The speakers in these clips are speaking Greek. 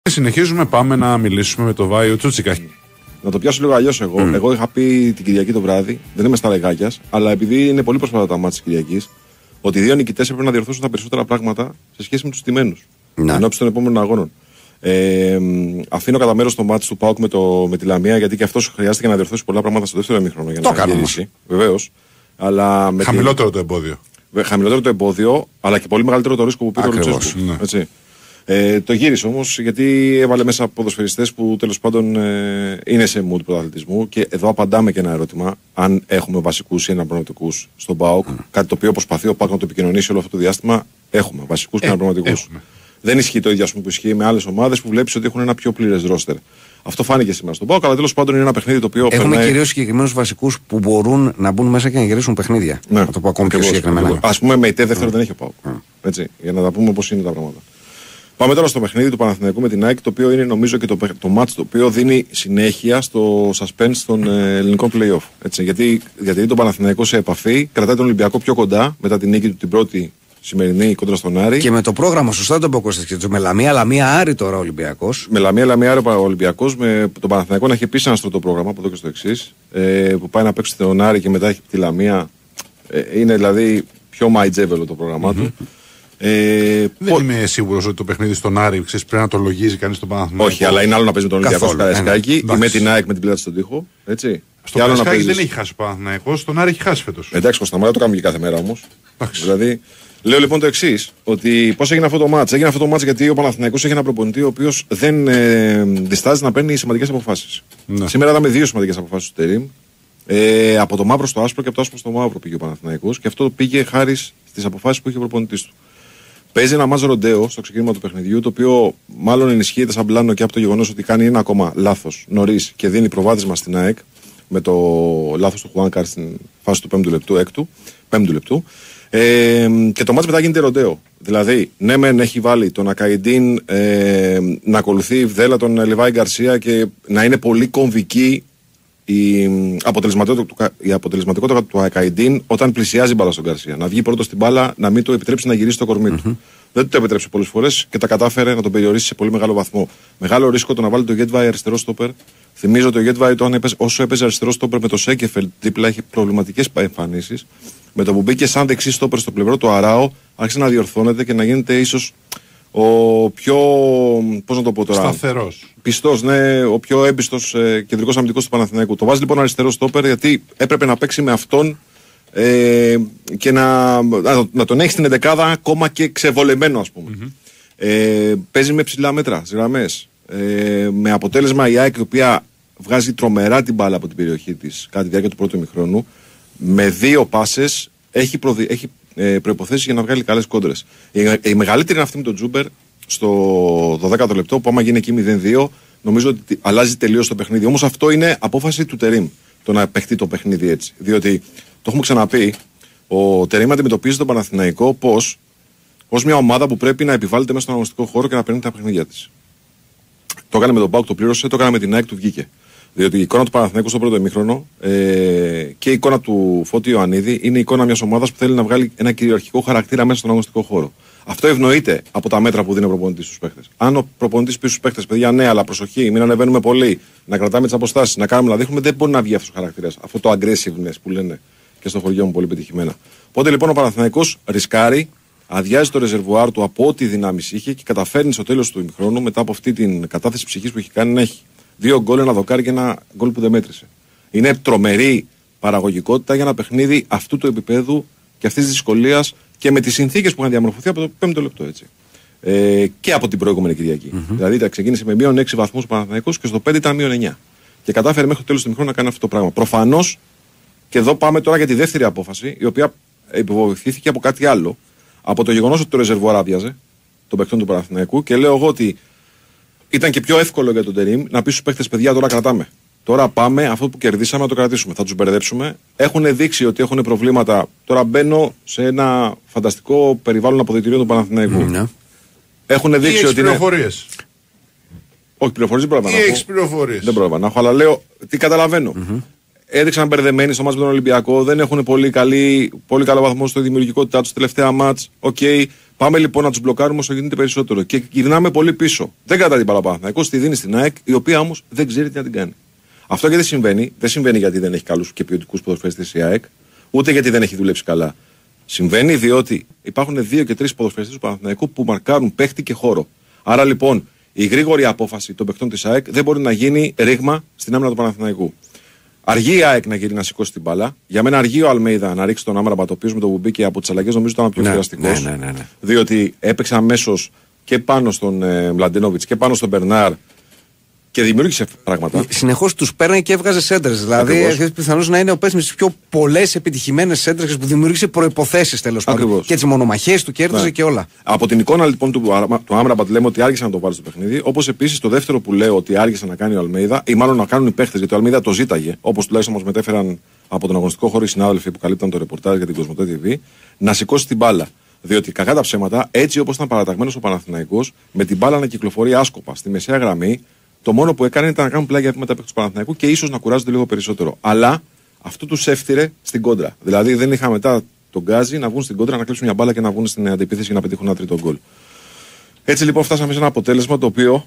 Συνεχίζουμε, πάμε να μιλήσουμε με τον Βάιο Τσούτσικα. Να το πιάσω λίγο αλλιώς εγώ. Εγώ είχα πει την Κυριακή το βράδυ, δεν είμαι στα λεγάκια, αλλά επειδή είναι πολύ πρόσφατα τα μάτια της Κυριακής, ότι οι δύο νικητές έπρεπε να διορθώσουν τα περισσότερα πράγματα σε σχέση με τους τιμένους. Ενώπιση των επόμενων αγώνων. Αφήνω κατά μέρος το μάτι του ΠΑΟΚ με τη Λαμία, γιατί και αυτός χρειάστηκε να διορθώσει πολλά πράγματα στο δεύτερο ημίχρονο για να γυρίσει. Βεβαίως. Χαμηλότερο το εμπόδιο. Χαμηλότερο το εμπόδιο, αλλά και πολύ μεγαλύτερο το ρίσκο που πήρε ο Λουτσέσκου. Ναι. Το γύρισε όμως γιατί έβαλε μέσα ποδοσφαιριστές που τέλος πάντων είναι σε mood πρωταθλητισμού. Και εδώ απαντάμε και ένα ερώτημα: αν έχουμε βασικούς ή αναπληρωματικούς στον ΠΑΟΚ, κάτι το οποίο προσπαθεί ο ΠΑΟΚ να το επικοινωνήσει όλο αυτό το διάστημα. Έχουμε βασικούς και αναπληρωματικούς. Δεν ισχύει το ίδιο που ισχύει με άλλες ομάδες που βλέπεις ότι έχουν ένα πιο πλήρες ρόστερ. Αυτό φάνηκε σήμερα στον ΠΑΟΚ, αλλά τέλος πάντων είναι ένα παιχνίδι το οποίο. Έχουμε κυρίως συγκεκριμένους βασικούς που μπορούν να μπουν μέσα και να γυρίσουν παιχνίδια. Ναι, να το πω ακόμη πιο συγκεκριμένα. Ας πούμε, με ητέ δεύτερο δεν έχει ο ΠΑΟΚ. Έτσι, για να τα πούμε πώς είναι τα πράγματα. Πάμε τώρα στο παιχνίδι του Παναθηναϊκού με την ΑΕΚ, το οποίο είναι νομίζω και το μάτς το οποίο δίνει συνέχεια στο suspense των ελληνικών play-off. Έτσι, γιατί το Παναθηναϊκό σε επαφή κρατάει τον Ολυμπιακό πιο κοντά μετά την νίκη του την πρώτη σημερινή κόντρα στον Άρη. Και με το πρόγραμμα, σωστά το είπε με Λαμία Άρη τώρα ο Ολυμπιακός. Με Λαμία Άρη ο Ολυμπιακός, με τον Παναθηναϊκό να έχει επίσης ένα στρωτό πρόγραμμα από εδώ και στο εξής. Που πάει να παίξει τον Άρη και μετά έχει τη Λαμία. Είναι δηλαδή πιο μαϊτζέβελο το πρόγραμμά του. Δεν είμαι σίγουρος ότι το παιχνίδι στον Άρη πρέπει να το λογίζει κανείς στον Παναθηναϊκό. Όχι, αλλά είναι άλλο να παίζει με τον Ολυμπιακό στο Καραϊσκάκι ή με την ΑΕΚ με την πλάτη στον τοίχο. Έτσι. Στο Καραϊσκάκι δεν έχει χάσει ο Παναθηναϊκός, στον Άρη έχει χάσει φέτος. Εντάξει, Κωνσταντινό, το κάνουμε και κάθε μέρα όμως. Δηλαδή, λέω λοιπόν το εξής: ότι πώς έγινε αυτό το μάτς. Έγινε αυτό το μάτς γιατί ο Παναθηναϊκός έχει ένα προπονητή ο οποίος δεν διστάζει να παίρνει σημαντικές αποφάσεις. Ναι. Σήμερα είδαμε δύο σημαντικές αποφάσεις του Τερίμ. Από το μαύρο στο άσπρο και από το άσπρο στο μαύρο πήγε ο Παναθηναϊκός και αυτό πήγε χάρη στις αποφάσεις που είχε ο προπονητής του. Παίζει ένα μάτς ροντέο στο ξεκίνημα του παιχνιδιού, το οποίο μάλλον ενισχύεται σαν πλάνο και από το γεγονός ότι κάνει ένα ακόμα λάθος νωρίς και δίνει προβάδισμα στην ΑΕΚ με το λάθος του Χουάνκαρ στην φάση του 5ου λεπτού. Και το μάτς μετά γίνεται ροντέο. Δηλαδή, ναι, μεν έχει βάλει τον Ακαϊντίν να ακολουθεί η βδέλα τον Λιβάη Γκαρσία και να είναι πολύ κομβική η αποτελεσματικότητα του Ακαϊντίν όταν πλησιάζει μπάλα στον Γκαρσία. Να βγει πρώτο στην μπάλα, να μην του επιτρέψει να γυρίσει το κορμί του. Δεν του το επιτρέψει πολλές φορές και τα κατάφερε να τον περιορίσει σε πολύ μεγάλο βαθμό. Μεγάλο ρίσκο το να βάλει το Γετβάη αριστερό στόπερ. Θυμίζω ότι ο Γετβάη όσο έπαιζε αριστερό στόπερ με το Σέκεφελ δίπλα έχει προβληματικές εμφανίσεις. Με το που μπήκε σαν δεξί στόπερ στο πλευρό του Αράο, άρχισε να διορθώνεται και να γίνεται ίσως ο πιο. Πώς να το πω τώρα. Σταθερός. Πιστός, ναι, ο πιο έμπιστος κεντρικός αμυντικός του Παναθηναϊκού. Το βάζει λοιπόν αριστερό στόπερ γιατί έπρεπε να παίξει με αυτόν και να τον έχει στην εντεκάδα ακόμα και ξεβολεμένο, ας πούμε. Παίζει με ψηλά μέτρα, γραμμές. Με αποτέλεσμα η ΑΕΚ, η οποία βγάζει τρομερά την μπάλα από την περιοχή της κατά τη διάρκεια του πρώτου ημιχρόνου, με δύο πάσες έχει προϋποθέσεις για να βγάλει καλές κόντρες. Η μεγαλύτερη είναι αυτή με τον Τζούμπερ στο 12ο λεπτό, που άμα γίνει εκεί 0-2, νομίζω ότι αλλάζει τελείως το παιχνίδι. Όμως αυτό είναι απόφαση του Τερίμ, το να παιχτεί το παιχνίδι έτσι. Διότι το έχουμε ξαναπεί, ο Τερίμ αντιμετωπίζει τον Παναθηναϊκό ως μια ομάδα που πρέπει να επιβάλλεται μέσα στον αγωνιστικό χώρο και να παίρνει τα παιχνίδια της. Το έκανε με τον ΠΑΟΚ, το πλήρωσε, το έκανε με την ΑΕΚ, του βγήκε. Διότι η εικόνα του Παναθηναϊκού στο πρώτο ημίχρονο και η εικόνα του Φώτη Ιωαννίδη είναι η εικόνα μιας ομάδας που θέλει να βγάλει ένα κυριαρχικό χαρακτήρα μέσα στον αγωνιστικό χώρο. Αυτό ευνοείται από τα μέτρα που δίνει ο προπονητής στους παίχτες. Αν ο προπονητής πει στους παίχτες, παιδιά, ναι, αλλά προσοχή, μην ανεβαίνουμε πολύ, να κρατάμε τις αποστάσεις, να κάνουμε, να δείχνουμε, δεν μπορεί να βγει αυτός ο χαρακτήρας. Αυτό το aggressiveness που λένε και στο χωριό μου πολύ πετυχημένα. Οπότε λοιπόν ο Παναθηναϊκός ρισκάρει, αδειάζει το ρεζερβουάρ του από ό,τι δυνάμεις είχε και καταφέρνει στο τέλος του ημιχρόνου, μετά από αυτή την κατάθεση ψυχής που έχει κάνει, να έχει 2 γκολ, ένα δοκάρι και ένα γκολ που δεν μέτρησε. Είναι τρομερή παραγωγικότητα για ένα παιχνίδι αυτού του επίπεδου και αυτής της δυσκολίας και με τις συνθήκες που είχαν διαμορφωθεί από το 5ο λεπτό. Έτσι. Και από την προηγούμενη Κυριακή. Δηλαδή ξεκίνησε με μείον 6 βαθμούς Παναθηναϊκός και στο 5 ήταν μείον 9. Και κατάφερε μέχρι το τέλος του ημιχρόνου να κάνει αυτό το πράγμα. Προφανώς, και εδώ πάμε τώρα για τη δεύτερη απόφαση, η οποία υποβοηθήθηκε από κάτι άλλο. Από το γεγονός ότι το ρεζερβουάρ άδειαζε των παιχτών του Παναθηναϊκού και λέω εγώ ότι ήταν και πιο εύκολο για τον Τερίμ να πει στους παίχτες, παιδιά, τώρα κρατάμε. Τώρα πάμε, αυτό που κερδίσαμε να το κρατήσουμε. Θα τους μπερδέψουμε. Έχουν δείξει ότι έχουν προβλήματα. Τώρα μπαίνω σε ένα φανταστικό περιβάλλον αποδυτηρίων του Παναθηναϊκού. Έχουν δείξει ότι. Πληροφορίες. Όχι, πληροφορίες δεν πρόλαβα να έχω. Έχεις πληροφορίες. Δεν πρόλαβα να έχω, αλλά λέω τι καταλαβαίνω. έδειξαν μπερδεμένοι στο μάτς με τον Ολυμπιακό, δεν έχουν πολύ καλό βαθμό στη δημιουργικότητά τους τελευταία μάτς. Οκ, πάμε λοιπόν να τους μπλοκάρουμε όσο γίνεται περισσότερο. Και γυρνάμε πολύ πίσω. Δεν κρατάει την μπάλα ο Παναθηναϊκός, τη δίνει στην ΑΕΚ, η οποία όμως δεν ξέρει τι να την κάνει. Αυτό και δεν συμβαίνει. Δεν συμβαίνει γιατί δεν έχει καλούς και ποιοτικούς ποδοσφαιριστές η ΑΕΚ, ούτε γιατί δεν έχει δουλέψει καλά. Συμβαίνει διότι υπάρχουν 2 και 3 ποδοσφαιριστές του Παναθηναϊκού που μαρκάρουν παίχτη και χώρο. Άρα λοιπόν η γρήγορη απόφαση των παιχτών της ΑΕΚ δεν μπορεί να γίνει ρήγμα στην άμυνα του Παναθηναϊκού. Αργεί η ΑΕΚ να γυρίσει να σηκώσει την μπάλα. Για μένα αργεί ο Αλμέιδα να ρίξει τον Άμραμπατ, ο οποίος με το που μπήκε από τις αλλαγές νομίζω ήταν πιο χρειαστικός. Ναι. Διότι έπαιξε αμέσως και πάνω στον Μλαντένοβιτς και πάνω στον Μπερνάρ και δημιούργησε πράγματα. Συνεχώς τους παίρνει και έβγαζε σέντρες. Δηλαδή έχει πιθανώς να είναι ο παίκτης με τις πιο πολλές επιτυχημένες σέντρες που δημιούργησε προϋποθέσεις τέλος πάντων. Και τις μονομαχίες του κέρδιζε και όλα. Από την εικόνα λοιπόν του Άμραμπατ λέμε ότι άργησε να το βάλει στο παιχνίδι. Όπως επίσης το δεύτερο που λέω ότι άργησε να κάνει ο Αλμέιδα, ή μάλλον να κάνουν οι παίχτες, γιατί ο Αλμέιδα το ζήταγε, όπως τουλάχιστον μας μετέφεραν από τον αγωνιστικό χώρο οι συνάδελφοι που καλύπταν το ρεπορτάζ για την Κοσμοτέ TV, να σηκώσει την μπάλα. Διότι κακά τα ψέματα, έτσι όπως ήταν παραταγμένος ο Παναθηναϊκός, με την μπάλα να κυκλοφορεί άσκοπα στη μεσαία γραμμή, το μόνο που έκανε ήταν να κάνουν πλάγια βήματα παίκτες του Παναθηναϊκού και ίσως να κουράζονται λίγο περισσότερο. Αλλά αυτό τους έφτιρε στην κόντρα. Δηλαδή δεν είχα μετά τον Γκάζι να βγουν στην κόντρα, να κλέψουν μια μπάλα και να βγουν στην αντεπίθεση και να πετύχουν ένα τρίτο γκολ. Έτσι λοιπόν φτάσαμε σε ένα αποτέλεσμα το οποίο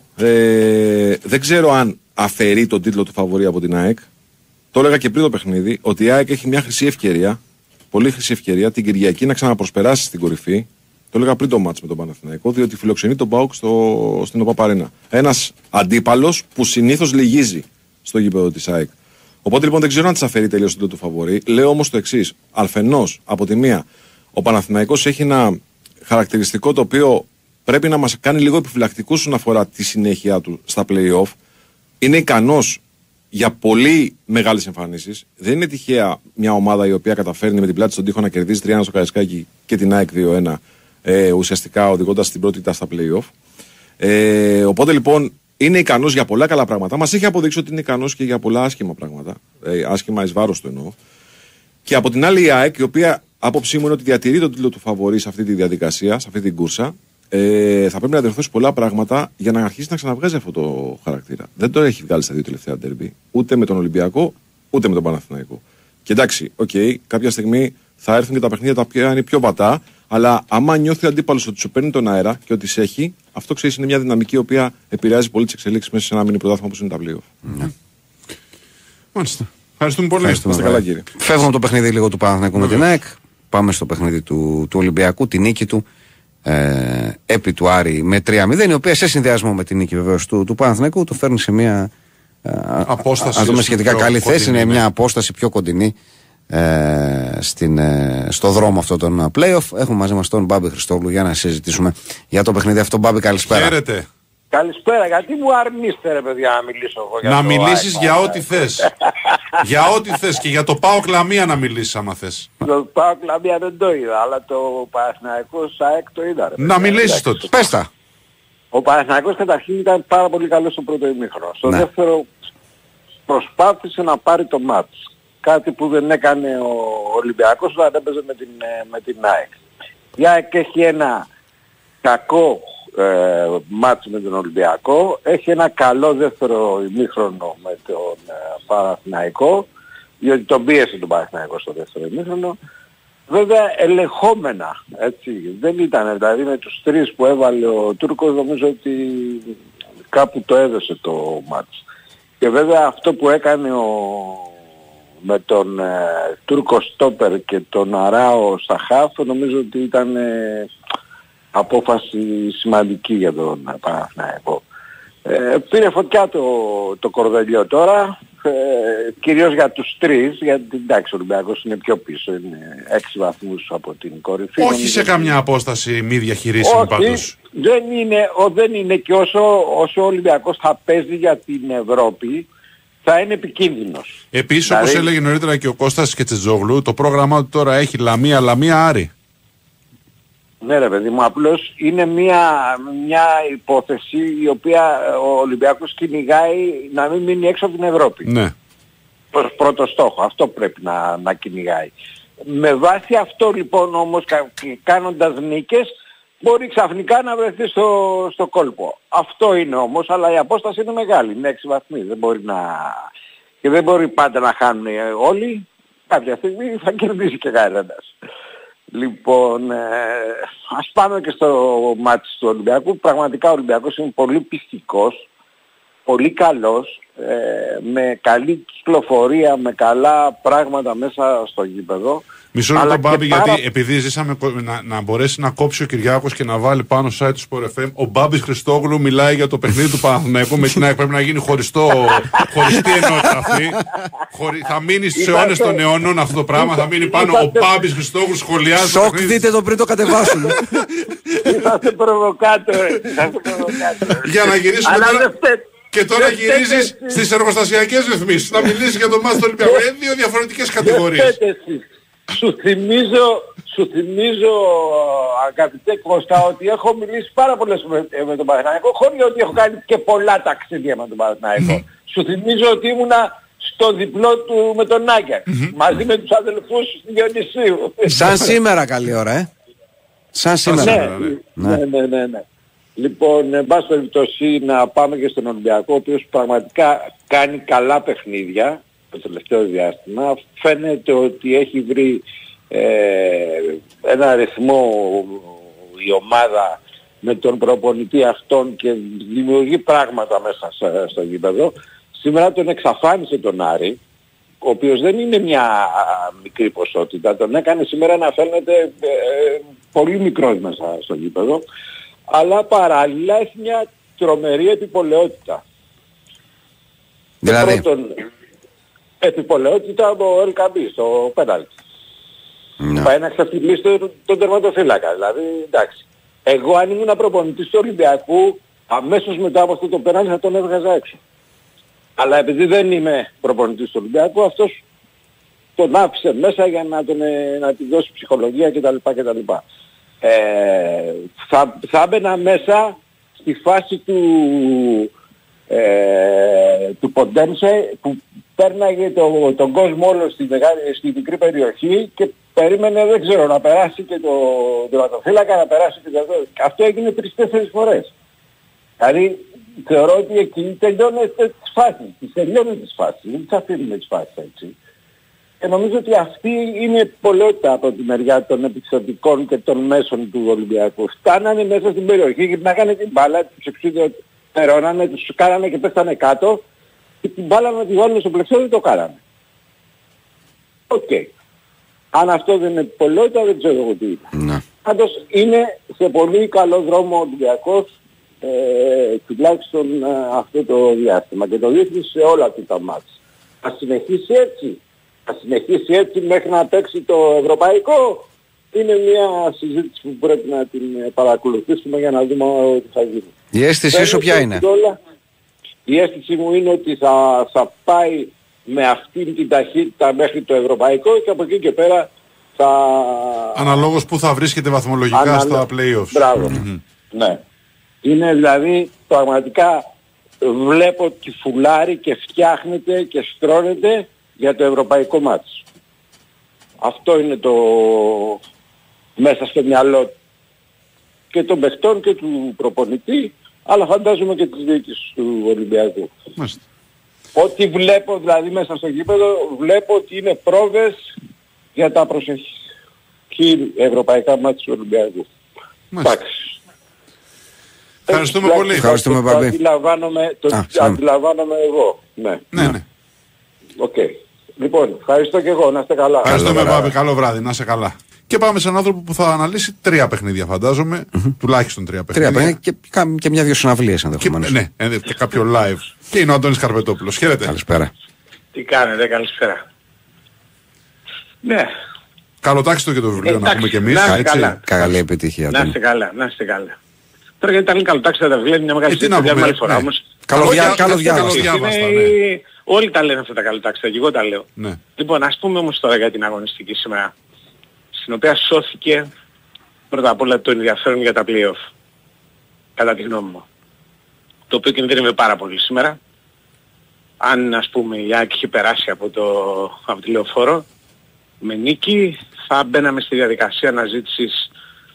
δεν ξέρω αν αφαιρεί τον τίτλο του φαβορί από την ΑΕΚ. Το έλεγα και πριν το παιχνίδι ότι η ΑΕΚ έχει μια χρυσή ευκαιρία, πολύ χρυσή ευκαιρία την Κυριακή να ξαναπροσπεράσει στην κορυφή. Το έλεγα πριν το μάτς με τον Παναθηναϊκό, διότι φιλοξενεί τον ΠΑΟΚ στην ΟΠΑΠ Αρένα. Ένας αντίπαλος που συνήθως λυγίζει στο γήπεδο της ΑΕΚ. Οπότε λοιπόν δεν ξέρω αν της αφαιρεί τελείως τον τίτλο του φαβορί. Λέω όμως το εξής. Αφενός, από τη μία, ο Παναθηναϊκός έχει ένα χαρακτηριστικό το οποίο πρέπει να μας κάνει λίγο επιφυλακτικούς όσον αφορά τη συνέχεια του στα play-off. Είναι ικανός για πολύ μεγάλες εμφανίσεις. Δεν είναι τυχαία μια ομάδα η οποία καταφέρνει με την πλάτη στον τοίχο να κερδίζει 3-1 στο Καραϊσκάκι και την ΑΕΚ 2-1. Ουσιαστικά οδηγώντας την πρώτη στα play-off. Οπότε λοιπόν είναι ικανός για πολλά καλά πράγματα. Μας έχει αποδείξει ότι είναι ικανός και για πολλά άσχημα πράγματα. Άσχημα εις βάρος του εννοώ. Και από την άλλη η ΑΕΚ, η οποία άποψή μου είναι ότι διατηρεί τον τίτλο του φαβορί σε αυτή τη διαδικασία, σε αυτή την κούρσα, θα πρέπει να διορθώσει πολλά πράγματα για να αρχίσει να ξαναβγάζει αυτό το χαρακτήρα. Δεν το έχει βγάλει στα 2 τελευταία ντέρμπι, ούτε με τον Ολυμπιακό, ούτε με τον Παναθηναϊκό. Και εντάξει, κάποια στιγμή θα έρθουν και τα παιχνίδια τα οποία είναι πιο βατά. Αλλά άμα νιώθει ο αντίπαλος ότι σου παίρνει τον αέρα και ότι σε έχει, αυτό ξέρεις είναι μια δυναμική η οποία επηρεάζει πολύ τις εξελίξεις μέσα σε ένα μίνι πρωτάθλημα όπως είναι τα play-off. Ναι. Μάλιστα. Ευχαριστούμε πολύ. Είστε καλά, κύριε. Φεύγουμε από το παιχνίδι λίγο του Παναθηναϊκού με την ΑΕΚ. Πάμε στο παιχνίδι του Ολυμπιακού, τη νίκη του επί του Άρη με 3-0, η οποία σε συνδυασμό με την νίκη βεβαίως του Παναθηναϊκού το φέρνει σε μια απόσταση σχετικά καλή θέση. Είναι μια απόσταση πιο κοντινή. Στο δρόμο αυτό των play-off. Έχουμε μαζί μας τον Μπάμπη Χριστόγλου για να συζητήσουμε για το παιχνίδι αυτό. Μπάμπη, καλησπέρα. Χαίρετε. Καλησπέρα, γιατί μου αρνείστε ρε παιδιά να μιλήσω εγώ για να το μιλήσεις ΑΕΚ, για ό,τι θες. Για ό,τι θες και για το ΠΑΟΚ Λαμία να μιλήσεις άμα θες. Το ΠΑΟΚ Λαμία δεν το είδα, αλλά το Παναθηναϊκός ΑΕΚ το είδα ρε παιδιά. Να μιλήσεις τότε. Πες τα. Ο Παναθηναϊκός καταρχήν ήταν πάρα πολύ καλός στο πρώτο ημίχρονο. Στο δεύτερο προσπάθησε να πάρει το μάτς. Κάτι που δεν έκανε ο Ολυμπιακός όταν έπαιζε με την ΑΕΚ. Η ΑΕΚ έχει ένα κακό μάτς με τον Ολυμπιακό, έχει ένα καλό δεύτερο ημίχρονο με τον Παναθηναϊκό, διότι τον πίεσε τον Παναθηναϊκό στο δεύτερο ημίχρονο. Βέβαια ελεγχόμενα, έτσι, δεν ήταν, δηλαδή με τους 3 που έβαλε ο Τούρκος νομίζω ότι κάπου το έδωσε το μάτς. Και βέβαια αυτό που έκανε με τον Τούρκο στόπερ και τον Αράο στα χαφ νομίζω ότι ήταν απόφαση σημαντική για τον Παναθηναϊκό. Πήρε φωτιά το κορδελιό τώρα, κυρίως για τους 3, γιατί εντάξει ο Ολυμπιακός είναι πιο πίσω, είναι 6 βαθμούς από την κορυφή. Όχι σε καμιά απόσταση μη διαχειρίσιμη πάντως. Δεν είναι και όσο ο Ολυμπιακός θα παίζει για την Ευρώπη, θα είναι επικίνδυνος. Επίσης, δηλαδή, όπως έλεγε νωρίτερα και ο Κώστας Κετσετζόγλου, το πρόγραμμά του τώρα έχει Λαμία Άρη. Ναι ρε παιδί μου, απλώς είναι μια υπόθεση η οποία ο Ολυμπιακός κυνηγάει να μην μείνει έξω από την Ευρώπη. Ναι. Προς πρώτο στόχο, αυτό πρέπει να κυνηγάει. Με βάση αυτό λοιπόν όμως κάνοντας νίκες μπορεί ξαφνικά να βρεθεί στο κόλπο. Αυτό είναι όμως, αλλά η απόσταση είναι μεγάλη, είναι 6 βαθμοί, δεν μπορεί να... Και δεν μπορεί πάντα να χάνουν όλοι. Κάποια στιγμή θα κερδίσει και κανένας. Λοιπόν, ας πάμε και στο μάτι του Ολυμπιακού. Πραγματικά ο Ολυμπιακός είναι πολύ πιστικός, πολύ καλός, με καλή κυκλοφορία, με καλά πράγματα μέσα στο γήπεδο. Μισό λεπτό Μπάμπη, γιατί επειδή ζήσαμε να μπορέσει να κόψει ο Κυριάκος και να βάλει πάνω στο site του Sport FM, ο Μπάμπης Χριστόγλου μιλάει για το παιχνίδι του Παναθηναϊκού με την ΑΕΚ. Πρέπει να γίνει χωριστή ενότητα αυτή. Θα μείνει στους αιώνες των αιώνων αυτό το πράγμα. Θα μείνει πάνω ο Μπάμπης Χριστόγλου, σχολιάζει. Σοκ, δείτε το πριν το κατεβάσουν. Είσαστε προβοκάτορ. Για να γυρίσουμε τώρα. Και τώρα γυρίζεις στις εργοστασιακές ρυθμίσεις. Να μιλήσεις για το μάτς του Ολυμπιακού. Είναι δύο διαφορετικές κατηγορίες. Σου θυμίζω αγαπητέ Κώστα ότι έχω μιλήσει πάρα πολλές με τον Παναθηναϊκό, χωρίς ότι έχω κάνει και πολλά ταξίδια με τον Παναθηναϊκό. Σου θυμίζω ότι ήμουνα στο διπλό του με τον Άγιαξ, μαζί με τους αδελφούς του Διονυσίου. Σαν σήμερα καλή ώρα, Σαν σήμερα. Ναι. Λοιπόν, εν πάση περιπτώσει να πάμε και στον Ολυμπιακό, ο οποίος πραγματικά κάνει καλά παιχνίδια το τελευταίο διάστημα. Φαίνεται ότι έχει βρει ένα ρυθμό η ομάδα με τον προπονητή αυτόν και δημιουργεί πράγματα μέσα στο γήπεδο. Σήμερα τον εξαφάνισε τον Άρη, ο οποίος δεν είναι μια μικρή ποσότητα. Τον έκανε σήμερα να φαίνεται πολύ μικρός μέσα στο γήπεδο, αλλά παράλληλα έχει μια τρομερή επιπολαιότητα. Δηλαδή? Πρώτον, επιπολαιότητα από Ελκαμπή στο πέναλτι. Ναι. Πάει να ξαφτυλίσει τον τερματοφύλακα. Δηλαδή, εντάξει. Εγώ αν ήμουν προπονητής του Ολυμπιακού, αμέσως μετά από αυτό το πέναλτι θα τον έβγαζα έξω. Αλλά επειδή δεν είμαι προπονητής του Ολυμπιακού, αυτός τον άφησε μέσα για να του δώσει ψυχολογία κτλ. Θα έμπαινα μέσα στη φάση του Ποντένσε που πέρναγε τον κόσμο όλο στη μικρή περιοχή και περίμενε, δεν ξέρω, να περάσει και το τερματοφύλακα, να περάσει και το... Αυτό έγινε 3-4 φορές. Δηλαδή θεωρώ ότι εκεί τελειώνεται τις φάσεις, τελειώνει τις φάσεις, δεν τις αφήνουμε τις φάσεις έτσι. Και νομίζω ότι αυτή είναι η πολλότητα από τη μεριά των επιθετικών και των μέσων του Ολυμπιακού. Φτάνανε μέσα στην περιοχή, γυρνάγανε την μπάλα, τους εξουδετερώνανε, τους κάνανε και πέφτανε κάτω και την μπάλα να τη βάλουν στο πλεξό δεν το κάνανε. Οκ. Αν αυτό δεν είναι πολλότητα δεν ξέρω εγώ τι είναι. Πάντως είναι σε πολύ καλό δρόμο ο Ολυμπιακός, τουλάχιστον αυτό το διάστημα και το δείχνει σε όλα τα μάτς. Θα συνεχίσει έτσι μέχρι να παίξει το ευρωπαϊκό. Είναι μια συζήτηση που πρέπει να την παρακολουθήσουμε για να δούμε τι θα γίνει. Η αίσθησή σου ποια είναι? Η αίσθηση μου είναι ότι θα πάει με αυτήν την ταχύτητα μέχρι το ευρωπαϊκό και από εκεί και πέρα θα... Αναλόγως που θα βρίσκεται βαθμολογικά στα play-offs. Μπράβο. Ναι. Είναι δηλαδή πραγματικά βλέπω ότι φουλάρει και φτιάχνεται και στρώνεται για το ευρωπαϊκό μάτς. Αυτό είναι το μέσα στο μυαλό και των παιχτών και του προπονητή, αλλά φαντάζομαι και της διοίκησης του Ολυμπιακού. Μάλιστα. Ό,τι βλέπω δηλαδή μέσα στο γήπεδο, βλέπω ότι είναι πρόβες για τα προσεχή ευρωπαϊκά μάτς του Ολυμπιακού. Εντάξει. Ευχαριστούμε πολύ. Ευχαριστούμε, το αντιλαμβάνομαι εγώ. Ναι. Οκ. Λοιπόν, ευχαριστώ και εγώ. Να είστε καλά. Ευχαριστούμε Μπάμπη. Καλό βράδυ. Να είστε καλά. Και πάμε σε έναν άνθρωπο που θα αναλύσει 3 παιχνίδια, φαντάζομαι. Τουλάχιστον 3 παιχνίδια. 3 παιχνίδια και μια-δυο συναυλίες ενδεχομένως. Ναι, και κάποιο live. Και είναι ο Αντώνης Καρπετόπουλος. Χαίρετε. Καλησπέρα. Τι κάνετε, καλησπέρα. Ναι. Καλοτάξτε το και το βιβλίο να πούμε κι εμείς. Καλή επιτυχία. Να είστε καλά, να είστε καλά. Τώρα γιατί ήταν καλοτάξτε τα βιβλία, μια μεγάλη συζήτηση μια άλλη φορά όμως. Καλοδιάβαστα. Όλοι τα λένε αυτά τα καλοτάξτα και εγώ τα λέω. Ναι. Λοιπόν, ας πούμε όμως τώρα για την αγωνιστική σήμερα, στην οποία σώθηκε πρώτα απ' όλα το ενδιαφέρον για τα play-off, κατά τη γνώμη μου. Το οποίο κινδύνευε πάρα πολύ σήμερα. Αν ας πούμε η ΑΕΚ είχε περάσει από τη Λεωφόρο με νίκη, θα μπαίναμε στη διαδικασία αναζήτησης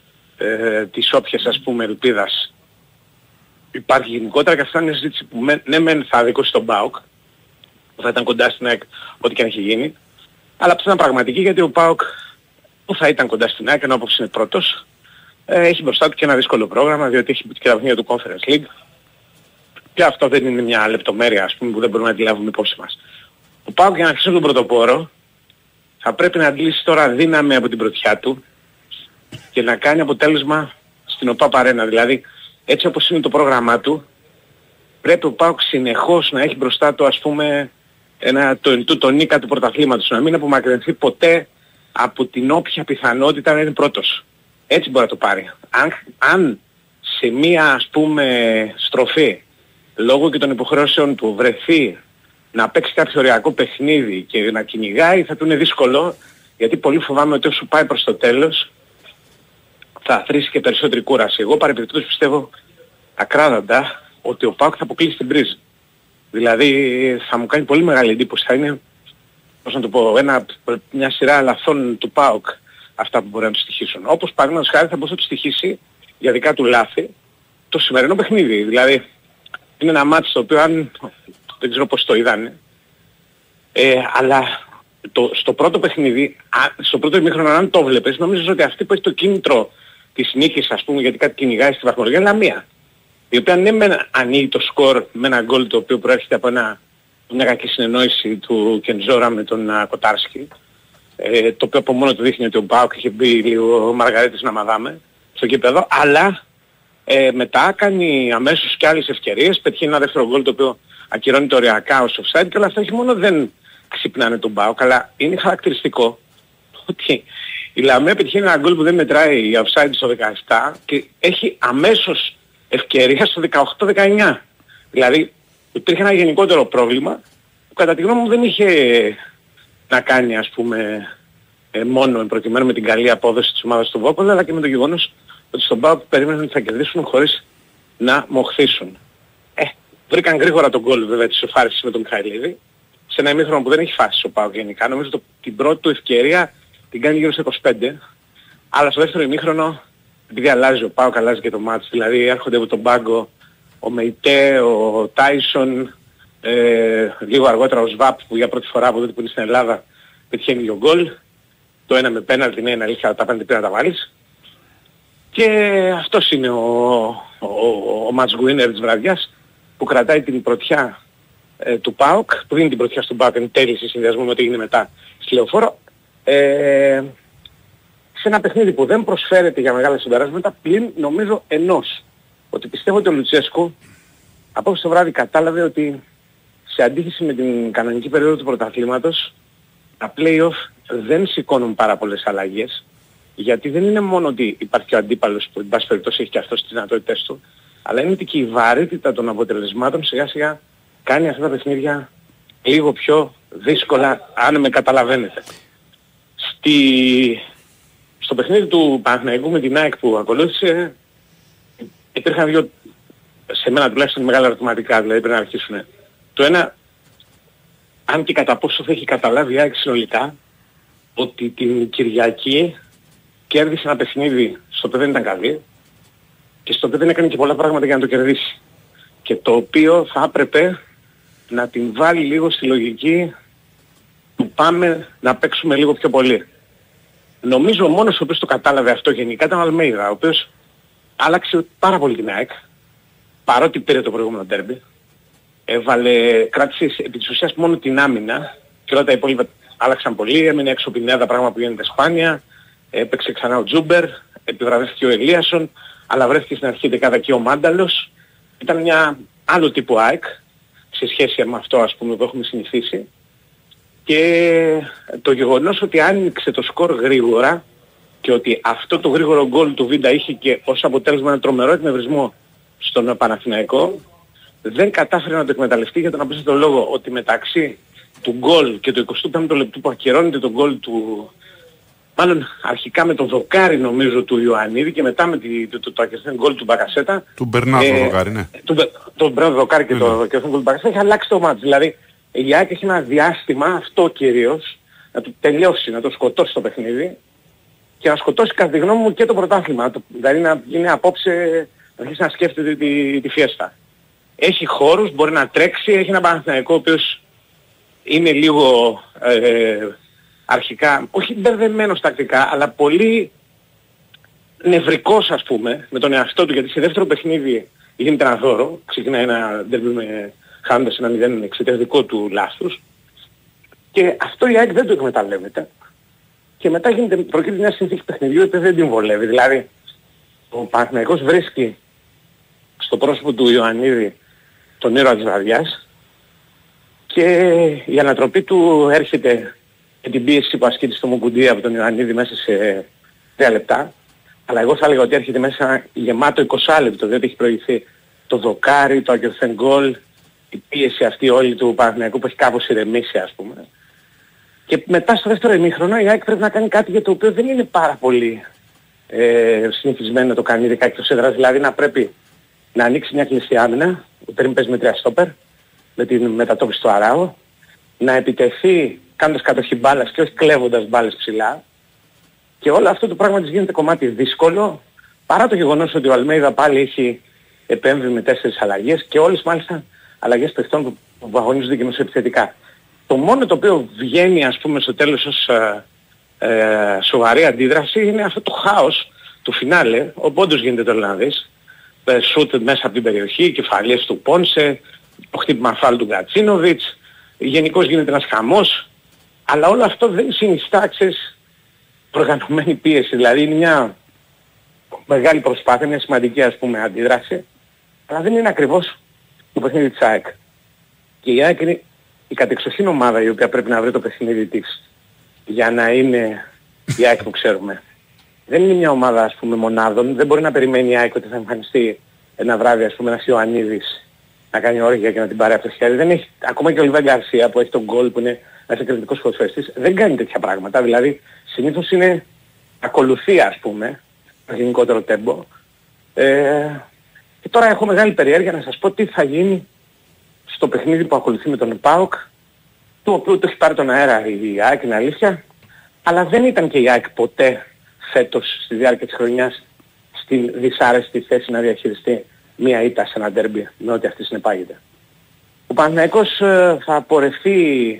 της όποιας ας πούμε ελπίδας υπάρχει γενικότερα, και αυτή είναι η συζήτηση που ναι μεν θα δίκωσε στον ΠΑΟΚ, θα ήταν κοντά στην ΑΕΚ ό,τι και αν έχει γίνει. Αλλά αυτό ήταν πραγματική, γιατί ο ΠΑΟΚ που θα ήταν κοντά στην ΑΕΚ, ενώ απόψε είναι πρώτος, έχει μπροστά του και ένα δύσκολο πρόγραμμα, διότι έχει και τα παιχνίδια του Conference League. Και αυτό δεν είναι μια λεπτομέρεια, ας πούμε, που δεν μπορούμε να τη λάβουμε υπόψη μας. Ο ΠΑΟΚ, για να αρχίσει τον πρωτοπόρο, θα πρέπει να αντλήσει τώρα δύναμη από την πρωτιά του και να κάνει αποτέλεσμα στην ΟΠΑΠ Αρένα. Δηλαδή, έτσι όπως είναι το πρόγραμμά του, πρέπει ο ΠΑΟΚ συνεχώς να έχει μπροστά του, ας πούμε, τον νίκα του πρωταθλήματος, να μην απομακρυνθεί ποτέ από την όποια πιθανότητα να είναι πρώτος. Έτσι μπορεί να το πάρει. Αν σε μία, ας πούμε, στροφή, λόγω και των υποχρεώσεων του, βρεθεί να παίξει κάποιο ωριακό παιχνίδι και να κυνηγάει, θα του είναι δύσκολο, γιατί πολύ φοβάμαι ότι όσο πάει προς το τέλος θα αθροίσει και περισσότερη κούραση. Εγώ παρεπιπτόντως πιστεύω ακράδαντα ότι ο ΠΑΟΚ θα αποκλείσει την Μπρίζ. Δηλαδή θα μου κάνει πολύ μεγάλη εντύπωση. Θα είναι, πώς να το πω, μια σειρά λαθών του ΠΑΟΚ αυτά που μπορεί να του στοιχήσουν. Όπως παραδείγματος χάρη θα μπορούσε να του στοιχήσει για δικά του λάθη το σημερινό παιχνίδι. Δηλαδή είναι ένα μάτι το οποίο, αν δεν ξέρω πώς το είδανε, αλλά στο πρώτο παιχνίδι, στο πρώτο ημίχρονο, αν το βλέπεις, νομίζεις ότι αυτή που έχει το κίνητρο της νίκης, ας πούμε, γιατί κάτι κυνηγάει στη βαθμολογία, είναι Λαμία. Η οποία ναι μεν ανοίγει το σκορ με ένα γκολ το οποίο προέρχεται από μια κακή συνεννόηση του Κεντζόρα με τον Κοτάρσκι, το οποίο από μόνο του δείχνει ότι ο ΠΑΟΚ είχε μπει λίγο Μαργαρέτης να μαδάμε στο κήπεδο, αλλά μετά κάνει αμέσως και άλλες ευκαιρίες, πετυχεί ένα δεύτερο γκολ το οποίο ακυρώνει το ωριακά ως offside, και όλα αυτά όχι μόνο δεν ξυπνάνε τον ΠΑΟΚ, αλλά είναι χαρακτηριστικό ότι η Λαμία πετυχαίνει ένα γκολ που δεν μετράει η offside στο 17 και έχει αμέσως ευκαιρία στο 18-19. Δηλαδή υπήρχε ένα γενικότερο πρόβλημα που κατά τη γνώμη μου δεν είχε να κάνει, ας πούμε, μόνο προκειμένου με την καλή απόδοση της ομάδας του Βόκολα, αλλά και με το γεγονός ότι στον ΠΑΟΚ περίμεναν ότι θα κερδίσουν χωρίς να μοχθήσουν. Βρήκαν γρήγορα τον γκολ βέβαια της εσωφάρισης με τον Μιχαηλίδη, σε ένα ημίχρονο που δεν έχει φάσει ο ΠΑΟΚ γενικά. Νομίζω την πρώτη του ευκαιρία την κάνει γύρω στα 25, αλλά στο δεύτερο ημίχρονο, επειδή αλλάζει ο ΠΑΟΚ, αλλάζει και το μάτς. Δηλαδή έρχονται από τον πάγκο ο Μεϊτέ, ο Τάισον, λίγο αργότερα ο Σβάπ που για πρώτη φορά από τότε που είναι στην Ελλάδα πετυχαίνει δύο γκολ. Το ένα με πέναλτι, ναι, είναι αλήθεια, τα πέντε πέρα τα βάλεις. Και αυτός είναι ο match winner της βραδιάς, που κρατάει την πρωτιά του ΠΑΟΚ, που δίνει την πρωτιά στον ΠΑΟΚ, εν τέλει σε συνδυασμό με ό,τι έγινε μετά στη Λεωφόρο, σε ένα παιχνίδι που δεν προσφέρεται για μεγάλα συμπεράσματα, πλην νομίζω ενός. Ότι πιστεύω ότι ο Λουτσέσκου απόψε το βράδυ κατάλαβε ότι σε αντίθεση με την κανονική περίοδο του πρωταθλήματος, τα play-off δεν σηκώνουν πάρα πολλές αλλαγές, γιατί δεν είναι μόνο ότι υπάρχει και ο αντίπαλος που εν πάση περιπτώσει έχει και αυτός τις δυνατότητες του, αλλά είναι ότι και η βαρύτητα των αποτελεσμάτων σιγά σιγά κάνει αυτά τα παιχνίδια λίγο πιο δύσκολα, αν με καταλαβαίνετε. Στο παιχνίδι του Παναθηναϊκού με την ΑΕΚ που ακολούθησε, υπήρχαν δύο, σε μένα τουλάχιστον, μεγάλα ερωτηματικά, δηλαδή πρέπει να αρχίσουν. Το ένα, αν και κατά πόσο θα έχει καταλάβει η ΑΕΚ συνολικά, ότι την Κυριακή κέρδισε ένα παιχνίδι στο οποίο δεν ήταν καλή και στο οποίο δεν έκανε και πολλά πράγματα για να το κερδίσει. Και το οποίο θα έπρεπε να την βάλει λίγο στη λογική του πάμε να παίξουμε λίγο πιο πολύ. Νομίζω ο μόνος ο οποίος το κατάλαβε αυτό γενικά ήταν ο Αλμέιδα, ο οποίος άλλαξε πάρα πολύ την ΑΕΚ, παρότι πήρε το προηγούμενο ντέρμπι. Κράτησε επί της ουσίας μόνο την άμυνα και όλα τα υπόλοιπα άλλαξαν πολύ. Έμεινε έξω Πινέδα, πράγμα που γίνεται σπάνια. Έπαιξε ξανά ο Τζούμπερ, επιβραβεύτηκε ο Ελίασον, αλλά βρέθηκε στην αρχή δεκάδα και ο Μάνταλος. Ήταν μια άλλο τύπου ΑΕΚ σε σχέση με αυτό, ας πούμε, που έχουμε συνηθίσει. Και το γεγονός ότι άνοιξε το σκορ γρήγορα και ότι αυτό το γρήγορο γκολ του Βίντα είχε και ως αποτέλεσμα ένα τρομερό εκνευρισμό στον Παναθηναϊκό, δεν κατάφερε να το εκμεταλλευτεί για τον απλούστατο λόγο ότι μεταξύ του γκολ και του 25ου λεπτού που ακυρώνεται το γκολ του, μάλλον αρχικά με τον δοκάρι νομίζω του Ιωαννίδη και μετά με το ακυρωθέν γκολ του Μπακασέτα. Του Μπερνάρδο δοκάρι, ναι. Τον Μπερνάρδο δοκάρι και το ακυρωθέν γκολ του Μπακασέτα έχει αλλάξει το μάτς. Δηλαδή η ΑΕΚ έχει ένα διάστημα, αυτό κυρίως, να το τελειώσει, να το σκοτώσει το παιχνίδι και να σκοτώσει κατά τη γνώμη μου και το πρωτάθλημα. Δηλαδή να είναι απόψε, να αρχίσει να σκέφτεται τη φιέστα. Έχει χώρους, μπορεί να τρέξει, έχει ένα Παναθηναϊκό ο οποίος είναι λίγο αρχικά, όχι μπερδεμένος τακτικά, αλλά πολύ νευρικός ας πούμε με τον εαυτό του, γιατί σε δεύτερο παιχνίδι γίνεται ένα δώρο, ξεκινάει ένα ντέρμπι με χάνοντας ένα 0 εξαιτίας δικό του λάθους και αυτό η ΑΕΚ δεν το εκμεταλλεύεται και μετά προκύπτει μια συνθήκη παιχνιδιού που δεν την βολεύει. Δηλαδή ο Παναθηναϊκός βρίσκει στο πρόσωπο του Ιωαννίδη τον ήρωα της βραδιάς και η ανατροπή του έρχεται με την πίεση που ασκείται στο Μουκουντή από τον Ιωαννίδη μέσα σε 3 λεπτά. Αλλά εγώ θα έλεγα ότι έρχεται μέσα γεμάτο 20 λεπτό, διότι έχει προηγηθεί το δοκάρι, το ακιορθέν γκολ, η πίεση αυτή όλη του Παναθηναϊκού που έχει κάπως ηρεμήσει ας πούμε. Και μετά στο δεύτερο ημίχρονο η ΑΕΚ πρέπει να κάνει κάτι για το οποίο δεν είναι πάρα πολύ συνηθισμένο να το κάνει ειδικά εκτός έδρας, δηλαδή να πρέπει να ανοίξει μια κλειστή άμυνα, ο Τερίμ παίζει με 3 στόπερ, με την μετατόπιση του Αράου, να επιτεθεί κάνοντας κατοχή μπάλας και όχι κλέβοντας μπάλες ψηλά. Και όλο αυτό το πράγμα της γίνεται κομμάτι δύσκολο, παρά το γεγονός ότι ο Αλμέιδα πάλι έχει επέμβει με 4 αλλαγές και όλες μάλιστα αλλαγές παιχτών που αγωνίζονται και μεσοεπιθετικά. Το μόνο το οποίο βγαίνει ας πούμε στο τέλος ως σοβαρή αντίδραση είναι αυτό το χάος του φινάλε, όπου όντως γίνεται το Ολλανδής, σούτ μέσα από την περιοχή, κεφαλιές του Πόνσε, το χτύπημα φάουλ του Γκατσίνοβιτς, γενικώς γίνεται ένας χαμός, αλλά όλο αυτό δεν συνιστά προγραμμένη πίεση, δηλαδή είναι μια μεγάλη προσπάθεια, μια σημαντική ας πούμε αντίδραση, αλλά δεν είναι ακριβώς το παιχνίδι της ΑΕΚ. Και η ΑΕΚ είναι η κατεξοχήν ομάδα η οποία πρέπει να βρει το παιχνίδι της για να είναι η ΑΕΚ που ξέρουμε. Δεν είναι μια ομάδα ας πούμε μονάδων, δεν μπορεί να περιμένει η ΑΕΚ ότι θα εμφανιστεί ένα βράδυ ας πούμε ένας Ιωαννίδης να κάνει όργια και να την πάρει από το χέρι. Δεν έχει, ακόμα και ο Λιβάη Γκαρσία που έχει τον γκολ που είναι ένας εκρηκτικός ποδοσφαιριστής, δεν κάνει τέτοια πράγματα. Δηλαδή συνήθως είναι ακολουθία ας πούμε, το γενικότερο τέμπο. Και τώρα έχω μεγάλη περιέργεια να σας πω τι θα γίνει στο παιχνίδι που ακολουθεί με τον ΠΑΟΚ, του οποίου το έχει πάρει τον αέρα η ΑΕΚ, είναι αλήθεια, αλλά δεν ήταν και η ΑΕΚ ποτέ φέτος στη διάρκεια της χρονιάς στην δυσάρεστη θέση να διαχειριστεί μία ήττα σε ένα ντέρμπι με ό,τι αυτή συνεπάγεται. Ο Παναθηναϊκός θα πορευτεί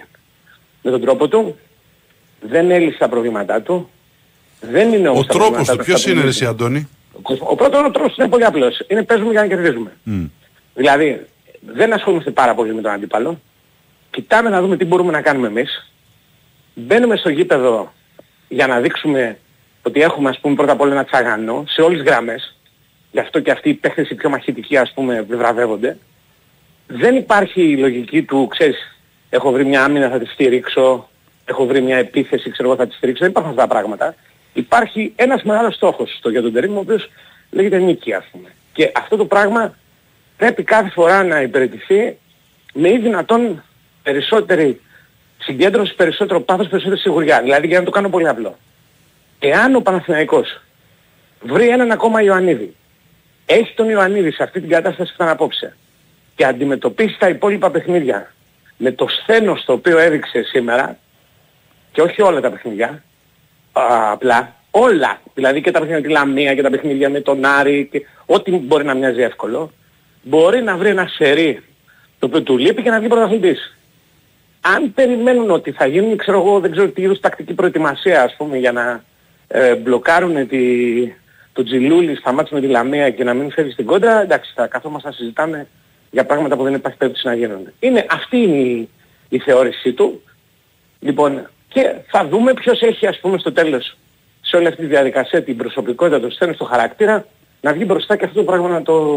με τον τρόπο του, δεν έλυσε τα προβλήματά του, δεν είναι όμως ο τρόπος του ποιος είναι εσύ Αντώνη? Ο πρώτος τρόπος είναι πολύ απλός, είναι παίζουμε για να κερδίζουμε. Δηλαδή δεν ασχολούμαστε πάρα πολύ με τον αντίπαλο, κοιτάμε να δούμε τι μπορούμε να κάνουμε εμείς, μπαίνουμε στο γήπεδο για να δείξουμε ότι έχουμε ας πούμε πρώτα απ' όλα ένα τσαγανό σε όλες τις γραμμές, γι' αυτό και αυτοί οι παίχτες οι πιο μαχητικοί ας πούμε βραβεύονται. Δεν υπάρχει η λογική του, ξέρεις, έχω βρει μια άμυνα θα τη στηρίξω, έχω βρει μια επίθεση, ξέρω εγώ θα τη στηρίξω, δεν υπάρχουν αυτά τα πράγματα. Υπάρχει ένας μεγάλος στόχος για τον Τερίμ, ο οποίος λέγεται νίκη ας πούμε. Και αυτό το πράγμα πρέπει κάθε φορά να υπηρετηθεί με ή δυνατόν περισσότερη συγκέντρωση, περισσότερο πάθος, περισσότερη σιγουριά. Δηλαδή για να το κάνω πολύ απλό. Εάν ο Παναθηναϊκός βρει έναν ακόμα Ιωαννίδη, έχει τον Ιωαννίδη σε αυτή την κατάσταση που ήταν απόψε και αντιμετωπίσει τα υπόλοιπα παιχνίδια με το σθένος το οποίο έδειξε σήμερα και όχι όλα τα παιχνίδια, απλά όλα, δηλαδή και τα παιχνίδια με τη Λαμία και τα παιχνίδια με τον Άρη και ό,τι μπορεί να μοιάζει εύκολο, μπορεί να βρει ένα σερί το οποίο του λείπει και να βγει πρωταθλητής. Αν περιμένουν ότι θα γίνουν, ξέρω εγώ, δεν ξέρω τι είδους τακτική προετοιμασία ας πούμε για να μπλοκάρουν το Τζιλούλη στα μάτια με τη Λαμία και να μην φεύγει στην κόντρα, εντάξει, θα καθόμαστε να συζητάμε για πράγματα που δεν υπάρχει περίπτωση να γίνονται. Αυτή είναι η θεώρησή του. Λοιπόν, και θα δούμε ποιος έχει ας πούμε στο τέλος σε όλη αυτή τη διαδικασία την προσωπικότητα, το σθένος, το χαρακτήρα, να βγει μπροστά και αυτό το πράγμα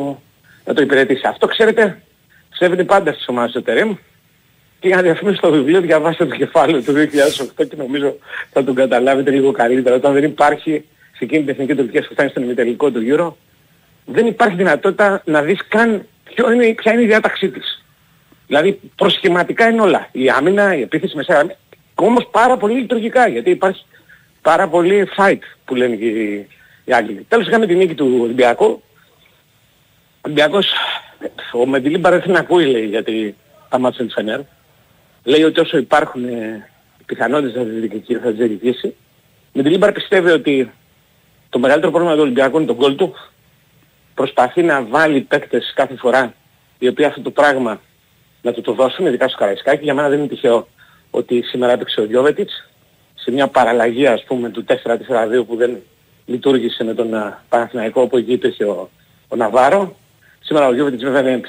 να το υπηρετήσει. Αυτό ξέρετε, ψεύδεται πάντα στις ομάδες του Τερίμ. Και για να διαφημίσω το βιβλίο, διαβάστε το κεφάλαιο του 2008 και νομίζω θα τον καταλάβετε λίγο καλύτερα. Όταν δεν υπάρχει σε εκείνη την εθνική Τουρκία που φτάνει στον ημιτελικό του Euro, δεν υπάρχει δυνατότητα να δεις καν ποια είναι η διάταξή της. Δηλαδή προσχηματικά είναι όλα. Η άμυνα, η επίθεση μεσαία άμυνα, όμως πάρα πολύ λειτουργικά, γιατί υπάρχει πάρα πολύ fight που λένε και οι Άγγλοι. Τέλος είχαμε την νίκη του Ολυμπιακού. Ο Ολυμπιακός, ο Μεντιλίμπαρ δεν ακούει λέει γιατί τα μάτια της Φενέρ. Λέει ότι όσο υπάρχουν πιθανότητες θα τις διεκδικήσει. Μεντιλίμπαρ πιστεύει ότι το μεγαλύτερο πρόβλημα του Ολυμπιακού είναι το γκολ του. Προσπαθεί να βάλει παίκτες κάθε φορά οι οποίοι αυτό το πράγμα να του το δώσουν, ειδικά στο Καραϊσκάκι. Για μένα δεν είναι τυχαίο ότι σήμερα έπαιξε ο Γιώβετιτς σε μια παραλλαγή ας πούμε του 4-4-2 που δεν λειτουργήσε με τον Παναθηναϊκό, όπου εκεί υπήρχε ο Ναβάρο. Σήμερα ο Γιώβετιτς βέβαια είναι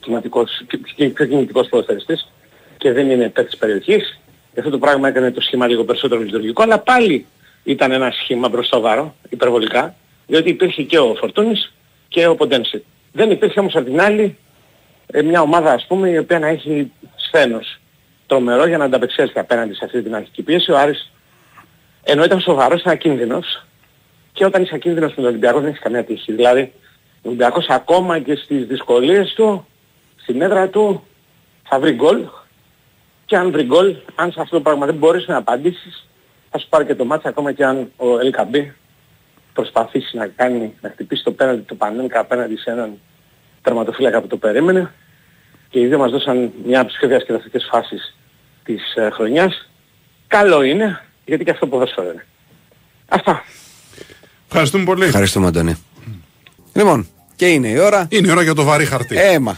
πιο κινητικός ποδοσφαιριστής και δεν είναι παίκτης περιοχής. Και αυτό το πράγμα έκανε το σχήμα λίγο περισσότερο λειτουργικό, αλλά πάλι ήταν ένα σχήμα μπροστοβάρο, υπερβολικά, διότι υπήρχε και ο Φορτούνης και ο Ποντένσε. Δεν υπήρχε όμως απ' την άλλη μια ομάδα ας πούμε η οποία να έχει σθένος τρομερό για να ανταπεξέλθει απέναντι σε αυτή την αρχική πίεση. Ο Άρης ενώ ήταν σοβαρός ήταν ακίνδυνος και όταν είσαι ακίνδυνος με τον Ολυμπιακό δεν έχει καμία τύχη. Δηλαδή ο Ολυμπιακός ακόμα και στις δυσκολίες του, στην έδρα του θα βρει γκολ και αν βρει γκολ, αν σε αυτό το πράγμα δεν μπορείς να απαντήσεις θα σου πάρει και το μάτς ακόμα και αν ο Ελκαμπή προσπαθήσει να χτυπήσει το πέναντι του Πανένκα απέναντι σε έναν τερματοφύλακα που το περίμενε και οι δύο μας δώσαν μια από τις πιο διασκεδαστικές φάσεις της χρονιάς. Καλό είναι, γιατί και αυτό ποδόσφαιρο είναι. Αυτά. Ευχαριστούμε πολύ. Ευχαριστούμε, Αντώνη. Λοιπόν, και είναι η ώρα. Είναι η ώρα για το βαρύ χαρτί.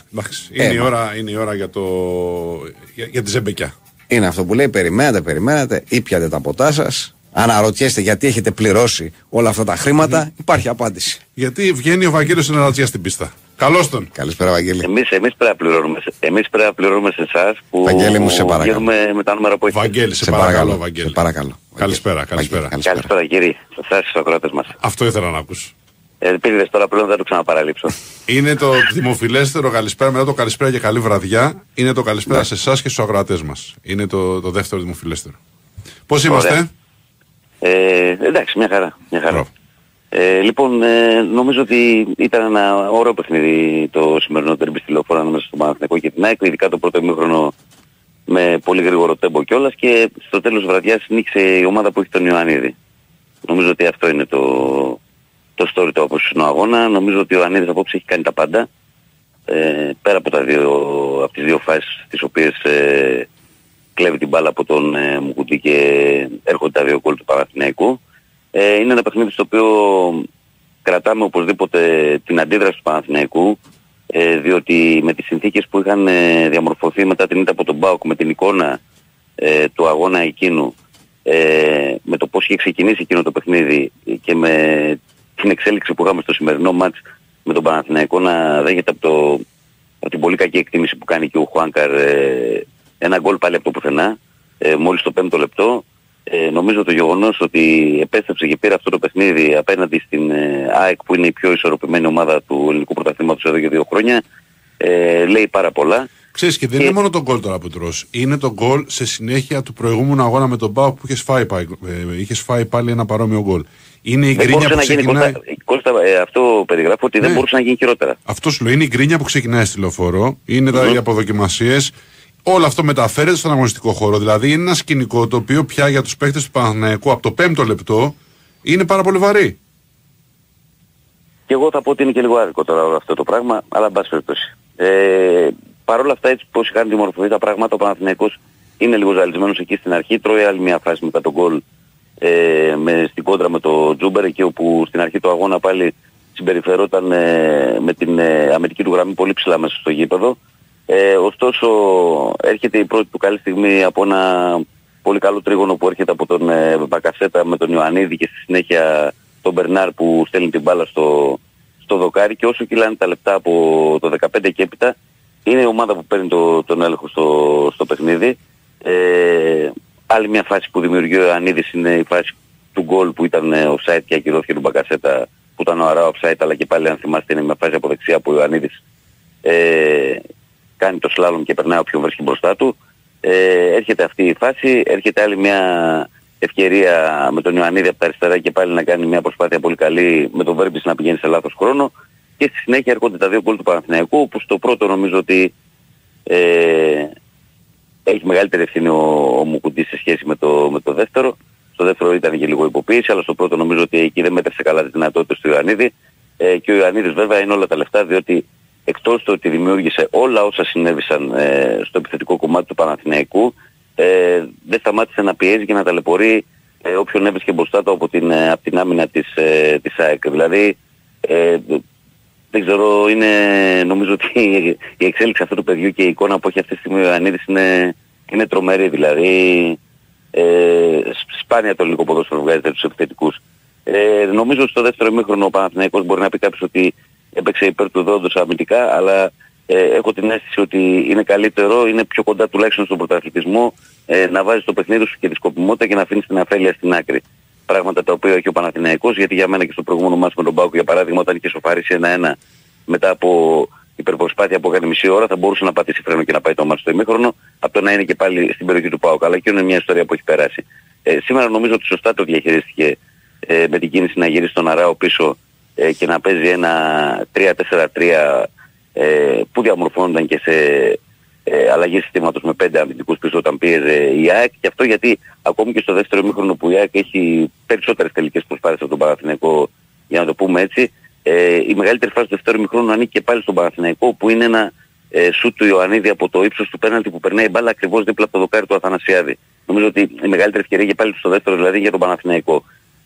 Είναι η ώρα για τη ζεμπεκιά. Είναι αυτό που λέει, περιμένατε, ήπιατε τα ποτά σας. Αναρωτιέστε γιατί έχετε πληρώσει όλα αυτά τα χρήματα, υπάρχει απάντηση. Γιατί βγαίνει ο Βαγγέλης στην Αναρωτιά στην πίστα. Καλώς τον. Καλησπέρα, Βαγγέλη. Εμείς πρέπει να πληρώνουμε σε εσάς που Βαγγέλη μου, σε παρακαλώ. βγαίνουμε με τα νούμερα που έχετε. Βαγγέλη, σε παρακαλώ, Βαγγέλη. Σε παρακαλώ. Καλησπέρα. Καλησπέρα κύριε, σας στους ακροατές μας. Αυτό ήθελα να ακούσω. Πήρες τώρα πλέον, δεν το ξαναπαραλείψω. Είναι το δημοφιλέστερο καλησπέρα μετά το καλησπέρα και καλή βραδιά. Είναι το καλησπέρα σε εσάς και στους ακροατές μας. Είναι το δεύτερο δημοφιλέστερο. Πώς είμαστε? Εντάξει, μια χαρά. Λοιπόν, νομίζω ότι ήταν ένα ωραίο παιχνίδι το σημερινό τερμπι στη Λεωφόρο ανάμεσα στο Παναθηναϊκό και την ΑΕΚ, ειδικά το πρώτο ημίχρονο με πολύ γρήγορο τέμπο κιόλας και στο τέλος της βραδιάς νίκησε η ομάδα που έχει τον Ιωαννίδη. Νομίζω ότι αυτό είναι το story του απόψινου αγώνα. Νομίζω ότι ο Ιωαννίδης απόψε έχει κάνει τα πάντα. Πέρα από τις δύο φάσεις τις οποίες κλέβει την μπάλα από τον Μουκουτί και έρχονται τα δύο γκολ του Παναθηναϊκού. Είναι ένα παιχνίδι στο οποίο κρατάμε οπωσδήποτε την αντίδραση του Παναθηναϊκού, διότι με τις συνθήκες που είχαν διαμορφωθεί μετά την ήττα από τον ΠΑΟΚ, με την εικόνα του αγώνα εκείνου, με το πώς είχε ξεκινήσει εκείνο το παιχνίδι και με την εξέλιξη που είχαμε στο σημερινό μάτς με τον Παναθηναϊκό να δέχεται από την πολύ κακή εκτίμηση που κάνει και ο Χουάνκαρ ένα γκολ πάλι από το πουθενά, μόλις το 5ο λεπτό. Νομίζω το γεγονός ότι επέστρεψε και πήρε αυτό το παιχνίδι απέναντι στην ΑΕΚ που είναι η πιο ισορροπημένη ομάδα του ελληνικού πρωταθλήματος εδώ και 2 χρόνια λέει πάρα πολλά. Ξέρεις και δεν είναι μόνο το γκολ τώρα που τρως. Είναι το γκολ σε συνέχεια του προηγούμενου αγώνα με τον ΠΑΟΚ που είχες φάει πάλι ένα παρόμοιο γκολ. Είναι η γκρίνια που ξεκινάει. Κώστα, αυτό περιγράφω ότι δεν μπορούσε να γίνει χειρότερα. Αυτό σου λέω. Είναι η γκρίνια που ξεκινάει στη Λεωφόρο. Είναι οι αποδοκιμασίες. Όλο αυτό μεταφέρεται στον αγωνιστικό χώρο. Δηλαδή είναι ένα σκηνικό το οποίο πια για τους παίκτες του Παναθηναϊκού από το 5ο λεπτό είναι πάρα πολύ βαρύ. Και εγώ θα πω ότι είναι και λίγο άδικο τώρα όλο αυτό το πράγμα, αλλά εν πάση περιπτώσει. Παρ' όλα αυτά, έτσι πως είχαν δημορφωθεί τα πράγματα, ο Παναθηναϊκός είναι λίγο ζαλισμένος εκεί στην αρχή. Τρώει άλλη μια φάση μετά τον γκολ στην κόντρα με το Τζούμπερ, εκεί όπου στην αρχή του αγώνα πάλι συμπεριφερόταν με την αμυντική του γραμμή πολύ ψηλά μέσα στο γήπεδο. Ωστόσο έρχεται η πρώτη του καλή στιγμή από ένα πολύ καλό τρίγωνο που έρχεται από τον Μπακασέτα με τον Ιωαννίδη και στη συνέχεια τον Μπερνάρ που στέλνει την μπάλα στο δοκάρι, και όσο κυλάνε τα λεπτά από το 15 και έπειτα είναι η ομάδα που παίρνει τον έλεγχο στο παιχνίδι. Άλλη μια φάση που δημιουργεί ο Ιωαννίδης είναι η φάση του γκολ που ήταν offside και ακυρώθηκε του Μπακασέτα, που ήταν ο Αράο offside, αλλά και πάλι αν θυμάστε είναι μια φάση από δεξιά που ο Ιωαννίδης κάνει το σλάλομ και περνάει όποιον βρίσκει μπροστά του. Έρχεται αυτή η φάση, έρχεται άλλη μια ευκαιρία με τον Ιωαννίδη από τα αριστερά και πάλι να κάνει μια προσπάθεια πολύ καλή με τον Βέρμπης να πηγαίνει σε λάθος χρόνο, και στη συνέχεια έρχονται τα δύο γκολ του Παναθηναϊκού, που στο πρώτο νομίζω ότι έχει μεγαλύτερη ευθύνη ο Μουκουτής σε σχέση με το δεύτερο. Στο δεύτερο ήταν και λίγο υποποίηση, αλλά στο πρώτο νομίζω ότι εκεί δεν μέτρησε καλά τις δυνατότητες του Ιωαννίδη, και ο Ιωαννίδης βέβαια είναι όλα τα λεφτά, διότι εκτός του ότι δημιούργησε όλα όσα συνέβησαν στο επιθετικό κομμάτι του Παναθηναϊκού, δεν σταμάτησε να πιέζει και να ταλαιπωρεί όποιον έβρισκε μπροστά του από την άμυνα της ΑΕΚ. Δηλαδή δεν ξέρω, νομίζω ότι η εξέλιξη αυτού του παιδιού και η εικόνα που έχει αυτή τη στιγμή ο Ιωαννίδης είναι είναι τρομερή, δηλαδή σπάνια το ελληνικό ποδόσφαιρο βγάζει τέτοιους επιθετικούς. Νομίζω ότι στο δεύτερο ημίχρονο ο Παναθηναϊκός μπορεί να πει κάποιος ότι έπαιξε υπέρ του δόντος αμυντικά, αλλά έχω την αίσθηση ότι είναι καλύτερο, είναι πιο κοντά τουλάχιστον στον πρωταθλητισμό, να βάζει το παιχνίδι σου και τη σκοπιμότητα και να αφήνεις την αφέλεια στην άκρη. Πράγματα τα οποία έχει ο Παναθηναϊκός, γιατί για μένα και στο προηγούμενο μάτς με τον ΠΑΟΚ, για παράδειγμα, όταν είχε σοφαρίσει 1-1 μετά από υπερπροσπάθεια που έκανε μισή ώρα, θα μπορούσε να πατήσει φρένο και να πάει το μάτς στο ημίχρονο, από το να είναι και πάλι στην περιοχή του ΠΑΟΚ. Αλλά και είναι μια ιστορία που έχει περάσει. Σήμερα νομίζω ότι σωστά το διαχειρίστηκε με την κίνηση να γυρίσει τον Αράο πίσω και να παίζει ένα 3-4-3 που διαμορφώνονταν και σε αλλαγή συστήματος με 5 αμυντικούς πίσω όταν πίεζε η ΑΕΚ, και αυτό γιατί ακόμη και στο δεύτερο ημίχρονο που η ΑΕΚ έχει περισσότερες τελικές προσπάθειες από τον Παναθηναϊκό, για να το πούμε έτσι, η μεγαλύτερη φάση του δεύτερου ημίχρονου ανήκει και πάλι στον Παναθηναϊκό, που είναι ένα σουτ του Ιωαννίδη από το ύψος του πέναλτι που περνάει η μπάλα ακριβώς δίπλα από το δοκάρι του Αθανασιάδη. Νομίζω ότι η μεγαλύτερη ευκαιρία και πάλι στο δεύτερο, δηλαδή για τον Παναθηναϊκό.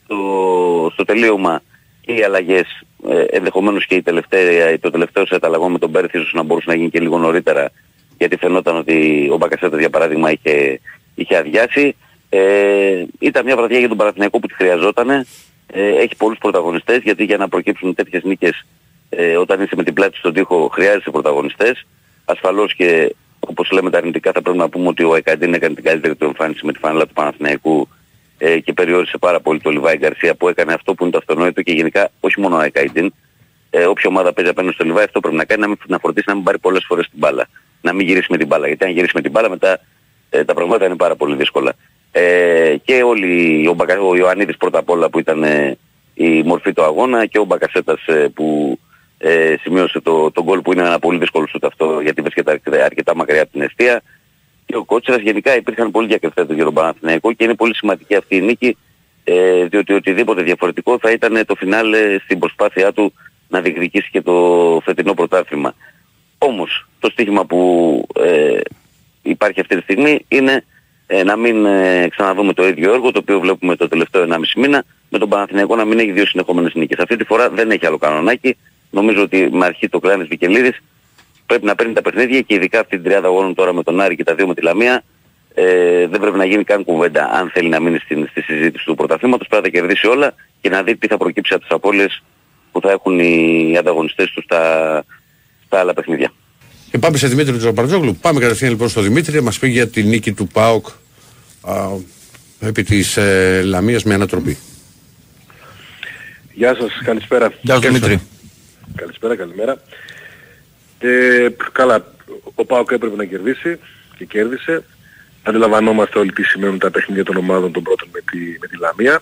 Στο τελείωμα και οι αλλαγές, ενδεχομένως και το τελευταίο σετ αλλαγών με τον Πέρθ ίσως να μπορούσε να γίνει και λίγο νωρίτερα, γιατί φαινόταν ότι ο Μπακασέτας για παράδειγμα είχε αδειάσει. Ήταν μια βραδιά για τον Παναθηναϊκό που τη χρειαζόταν. Έχει πολλούς πρωταγωνιστές, γιατί για να προκύψουν τέτοιες νίκες όταν είσαι με την πλάτη στον τοίχο χρειάζεσαι πρωταγωνιστές. Ασφαλώς και όπως λέμε τα αρνητικά θα πρέπει να πούμε ότι ο Εκαντίν έκανε την καλύτερη του εμφάνιση με τη φανέλα του Παναθηναϊκού και περιόρισε πάρα πολύ το Λιβάη Γκαρσία, που έκανε αυτό που είναι το αυτονόητο, και γενικά όχι μόνο ο Εκαντίν. Όποια ομάδα παίζει απέναντι στο Λιβάη αυτό πρέπει να κάνει, να φροντίσει να μην πάρει πολλές φορές την μπάλα. Να μην γυρίσει με την μπάλα, γιατί αν γυρίσει με την μπάλα μετά τα πράγματα είναι πάρα πολύ δύσκολα. Και όλοι, ο Ιωαννίδης πρώτα απ' όλα που ήταν η μορφή του αγώνα, και ο Μπακασέτας που σημείωσε τον γκολ που είναι ένα πολύ δύσκολο σουτ αυτό, γιατί βρίσκεται αρκετά μακριά από την εστία, και ο Κότσιρας. Γενικά υπήρχαν πολλοί διακριθέντες για τον Παναθηναϊκό και είναι πολύ σημαντική αυτή η νίκη, διότι οτιδήποτε διαφορετικό θα ήταν το φινάλε στην προσπάθειά του να διεκδικήσει και το φετινό πρωτάθλημα. Όμως το στοίχημα που υπάρχει αυτή τη στιγμή είναι να μην ξαναδούμε το ίδιο έργο το οποίο βλέπουμε το τελευταίο 1,5 μήνα, με τον Παναθηναϊκό να μην έχει 2 συνεχόμενες νίκες. Αυτή τη φορά δεν έχει άλλο κανονάκι. Νομίζω ότι με αρχή το Κλάνης Βικελίδης πρέπει να παίρνει τα παιχνίδια, και ειδικά αυτή την τριάδα αγώνων τώρα με τον Άρη και τα 2 με τη Λαμία, δεν πρέπει να γίνει καν κουβέντα αν θέλει να μείνει στη συζήτηση του πρωταθλήματος. Πρέπει να τα κερδίσει όλα και να δει τι θα προκύψει από τις απώλειες που θα έχουν οι ανταγωνιστές του στα άλλα παιχνίδια. Και πάμε σε Δημήτρη Τζαπαρτζόγλου. Πάμε κατευθείαν λοιπόν στο Δημήτρη να μας πει για τη νίκη του ΠΑΟΚ επί της Λαμίας με ανατροπή. Γεια σας, καλησπέρα. Γεια σας Δημήτρη. Καλησπέρα, καλημέρα. Καλά, ο ΠΑΟΚ έπρεπε να κερδίσει και κέρδισε. Αντιλαμβανόμαστε όλοι τι σημαίνουν τα παιχνίδια των ομάδων των πρώτων με τη Λαμία.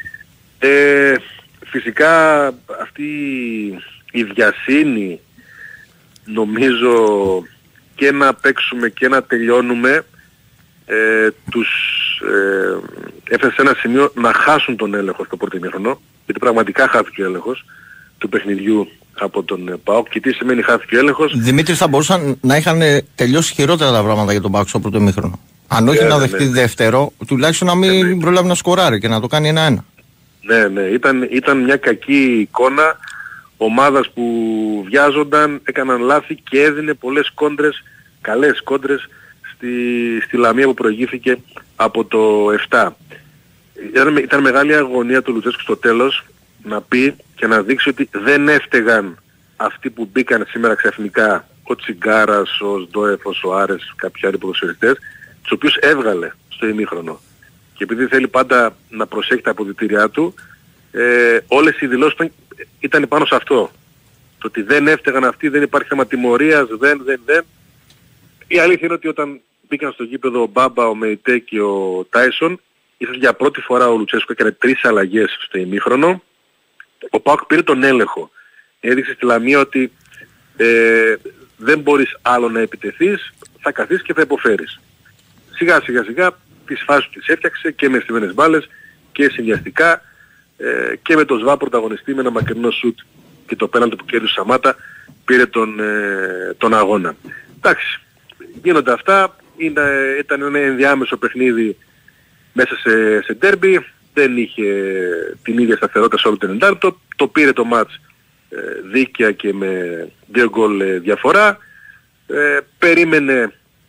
Φυσικά αυτή η διασύνη, νομίζω, και να παίξουμε και να τελειώνουμε τους έφερε σε ένα σημείο να χάσουν τον έλεγχο στο πρώτο ημίχρονο, γιατί πραγματικά χάθηκε ο έλεγχος του παιχνιδιού από τον ΠΑΟΚ. Και τι σημαίνει χάθηκε ο έλεγχος? Δημήτρη, θα μπορούσαν να είχαν τελειώσει χειρότερα τα πράγματα για τον ΠΑΟΚ στο πρώτο ημίχρονο. Αν όχι να δεχτεί δεύτερο, τουλάχιστον να μην προλάβει να σκοράρει και να το κάνει 1-1. Ναι, ήταν μια κακή εικόνα ομάδας που βιάζονταν, έκαναν λάθη και έδινε πολλές κόντρες, καλές κόντρες στη Λαμία που προηγήθηκε από το 7. Ήταν μεγάλη αγωνία του Λουτσέσκου στο τέλος να πει και να δείξει ότι δεν έφταιγαν αυτοί που μπήκαν σήμερα ξαφνικά, ο Τσιγκάρας, ο Σντόεφος, ο Άρες, κάποιοι άλλοι ποδοσφαιριστές, τους οποίους έβγαλε στο ημίχρονο. Και επειδή θέλει πάντα να προσέχει τα αποδυτήριά του, όλες οι δηλώσεις ήταν πάνω σε αυτό. Το ότι δεν έφταιγαν αυτοί, δεν υπάρχει θέμα τιμωρίας, δεν. Η αλήθεια είναι ότι όταν μπήκαν στο γήπεδο ο Μπάμπα, ο Μεϊτέ και ο Τάισον, ίσως για πρώτη φορά ο Λουτσέσκου έκανε 3 αλλαγές στο ημίχρονο. Ο ΠΑΟΚ πήρε τον έλεγχο. Έδειξε στη Λαμία ότι δεν μπορείς άλλο να επιτεθείς, θα καθίσεις και θα υποφέρεις. Σιγά σιγά τις φάσεις τις έφτιαξε και με στιμένες μπάλες και συνδυαστικά, και με τον ΣΒΑ πρωταγωνιστή με ένα μακρινό σουτ και το πέναλτι που κέρδισε ο Σαμάτα πήρε τον αγώνα. Εντάξει, γίνονται αυτά, ήταν ένα ενδιάμεσο παιχνίδι μέσα σε ντέρμπι, δεν είχε την ίδια σταθερότητα σε όλο το 90, το πήρε το μάτς δίκαια και με 2 γκολ διαφορά, περίμενε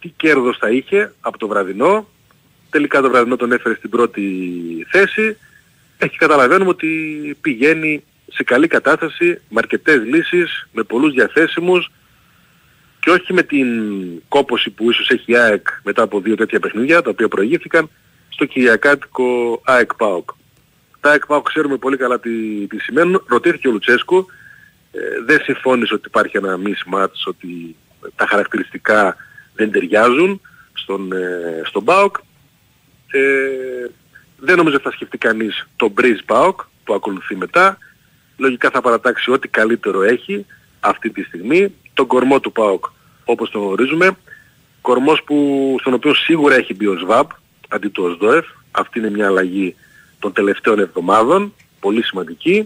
τι κέρδος θα είχε από το βραδινό. Τελικά το βραδινό τον έφερε στην πρώτη θέση. Και καταλαβαίνουμε ότι πηγαίνει σε καλή κατάσταση, με αρκετές λύσεις, με πολλούς διαθέσιμους και όχι με την κόπωση που ίσως έχει η ΑΕΚ μετά από 2 τέτοια παιχνίδια, τα οποία προηγήθηκαν στο κυριακάτικο ΑΕΚ ΠΑΟΚ. Τα ΑΕΚ ΠΑΟΚ ξέρουμε πολύ καλά τι σημαίνουν. Ρωτήθηκε ο Λουτσέσκου, δεν συμφώνησε ότι υπάρχει ένα mismatch, ότι τα χαρακτηριστικά δεν ταιριάζουν στον ΠΑΟΚ. Δεν νομίζω ότι θα σκεφτεί κανείς το Breeze ΠΑΟΚ που ακολουθεί μετά. Λογικά θα παρατάξει ό,τι καλύτερο έχει αυτή τη στιγμή. Τον κορμό του ΠΑΟΚ όπως τον γνωρίζουμε. Κορμός στον οποίο σίγουρα έχει μπει ο ΣΒΑΠ αντί του ΟΣΔΟΕΦ. Αυτή είναι μια αλλαγή των τελευταίων εβδομάδων. Πολύ σημαντική.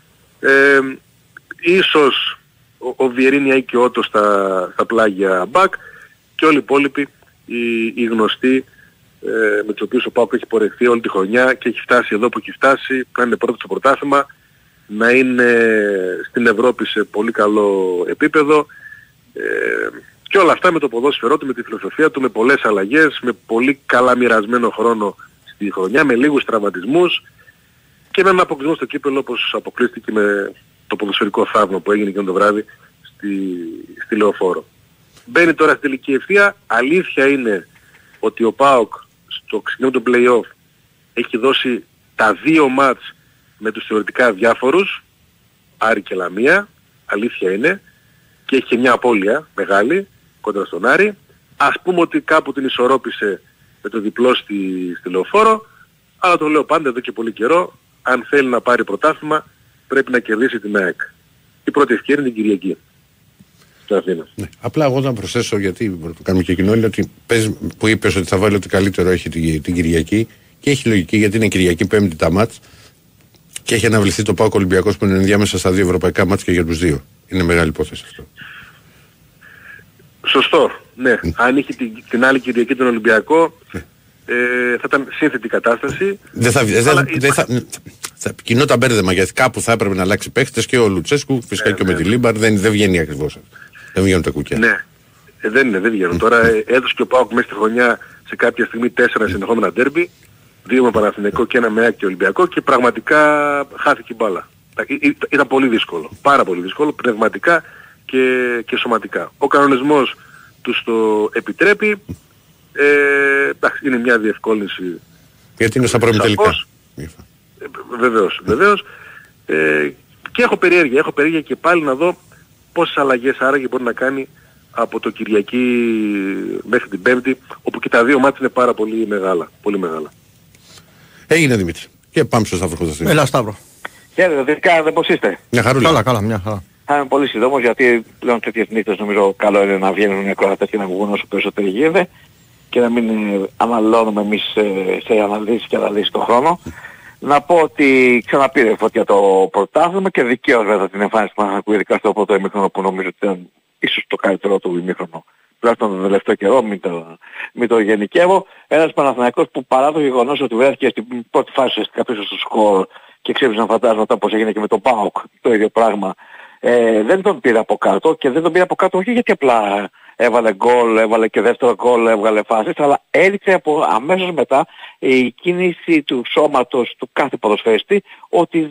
Ίσως ο Βιερίνια ή και ο Ότο στα πλάγια μπακ και όλοι οι υπόλοιποι οι γνωστοί με τους οποίους ο ΠΑΟΚ έχει πορευτεί όλη τη χρονιά και έχει φτάσει εδώ που έχει φτάσει, να είναι πρώτο στο πρωτάθλημα, να είναι στην Ευρώπη σε πολύ καλό επίπεδο και όλα αυτά με το ποδόσφαιρό του, με τη φιλοσοφία του, με πολλές αλλαγές, με πολύ καλά μοιρασμένο χρόνο στη χρονιά, με λίγους τραυματισμούς και με έναν αποκλεισμό στο κύπελλο όπως αποκλείστηκε με το ποδοσφαιρικό θαύμα που έγινε και το βράδυ στη Λεωφόρο. Μπαίνει τώρα στη τελική ευθεία. Αλήθεια είναι ότι ο ΠΑΟΚ στο ξεκινήμα του play-off έχει δώσει τα 2 μάτς με τους θεωρητικά διάφορους, Άρη και Λαμία, αλήθεια είναι, και έχει και μια απώλεια μεγάλη κοντά στον Άρη. Ας πούμε ότι κάπου την ισορρόπησε με το διπλό στη Λεωφόρο, αλλά το λέω πάντα εδώ και πολύ καιρό, αν θέλει να πάρει πρωτάθλημα πρέπει να κερδίσει την ΑΕΚ. Η πρώτη ευκαιρία είναι την Κυριακή. Ναι. Απλά εγώ να προσθέσω, γιατί το κάνουμε και κοινό, είναι ότι που είπες ότι θα βάλει ότι καλύτερο έχει την Κυριακή και έχει λογική γιατί είναι Κυριακή Πέμπτη τα μάτς και έχει αναβληθεί το ΠΑΟΚ Ολυμπιακός που είναι ενδιάμεσα στα 2 ευρωπαϊκά μάτς και για τους 2. Είναι μεγάλη υπόθεση αυτό. Σωστό, ναι. Αν είχε την άλλη Κυριακή τον Ολυμπιακό θα ήταν σύνθετη κατάσταση. Θα κινόταν μπέρδεμα γιατί κάπου θα έπρεπε να αλλάξει παίχτες και ο Λουτσέσκου, φυσικά και ο Μετιλίμπαρ, δεν βγαίνει ακριβώς. Δεν βγαίνουν τα κουκιά. Ναι, δεν βγαίνουν. Τώρα έδωσε και ο ΠΑΟΚ μέσα στη χρονιά σε κάποια στιγμή 4 συνεχόμενα ντέρμπι, 2 με Παναθηναϊκό και 1 με ΑΕΚ και Ολυμπιακό και πραγματικά χάθηκε η μπάλα. Ήταν πολύ δύσκολο, πάρα πολύ δύσκολο, πνευματικά και σωματικά. Ο κανονισμός τους το επιτρέπει, είναι μια διευκόλυνση. Γιατί είναι στα πρώιμη τελικά. Βεβαίως. Και έχω περιέργεια και πάλι να δω πόσες αλλαγές άραγε μπορεί να κάνει από το Κυριακή μέχρι την Πέμπτη, όπου και τα 2 μάτια είναι πάρα πολύ μεγάλα. Πολύ μεγάλα. Έγινε Δημήτρη. Και πάμε στο Σταύρο Κωνσταντίνο. Έλα Σταύρο. Χαίρετε, δεν πώς είστε. Μια χαρούλα. Καλά, μια χαρά. Θα είμαι πολύ σύντομος γιατί πλέον τέτοιες νύχτες νομίζω καλό είναι να βγαίνουν οι ακροατές και να βγουν όσο περισσότερο γίνεται και να μην αναλώνουμε εμείς σε αναλύσεις και αναλύσεις τον χρόνο. Να πω ότι ξαναπήρε φωτιά το πρωτάθλημα και δικαίως βέβαια την εμφάνιση του Παναθηναϊκού, ειδικά στο πρώτο ημίχρονο που νομίζω ότι ήταν ίσως το καλύτερο του ημίχρονο. Τουλάχιστον τον τελευταίο καιρό, μην το γενικεύω. Ένας Παναθηναϊκός που παρά το γεγονός ότι βρέθηκε στην πρώτη φάση ουσιαστικά πίσω στο σκορ και ξύπνησαν φαντάσματα όπως έγινε και με τον ΠΑΟΚ, το ίδιο πράγμα. Δεν τον πήρε από κάτω και δεν τον πήρε από κάτω όχι γιατί απλά έβαλε γκολ, έβαλε και δεύτερο γκολ, έβγαλε φάσεις, αλλά έδειξε από αμέσως μετά η κίνηση του σώματος του κάθε ποδοσφαιριστή ότι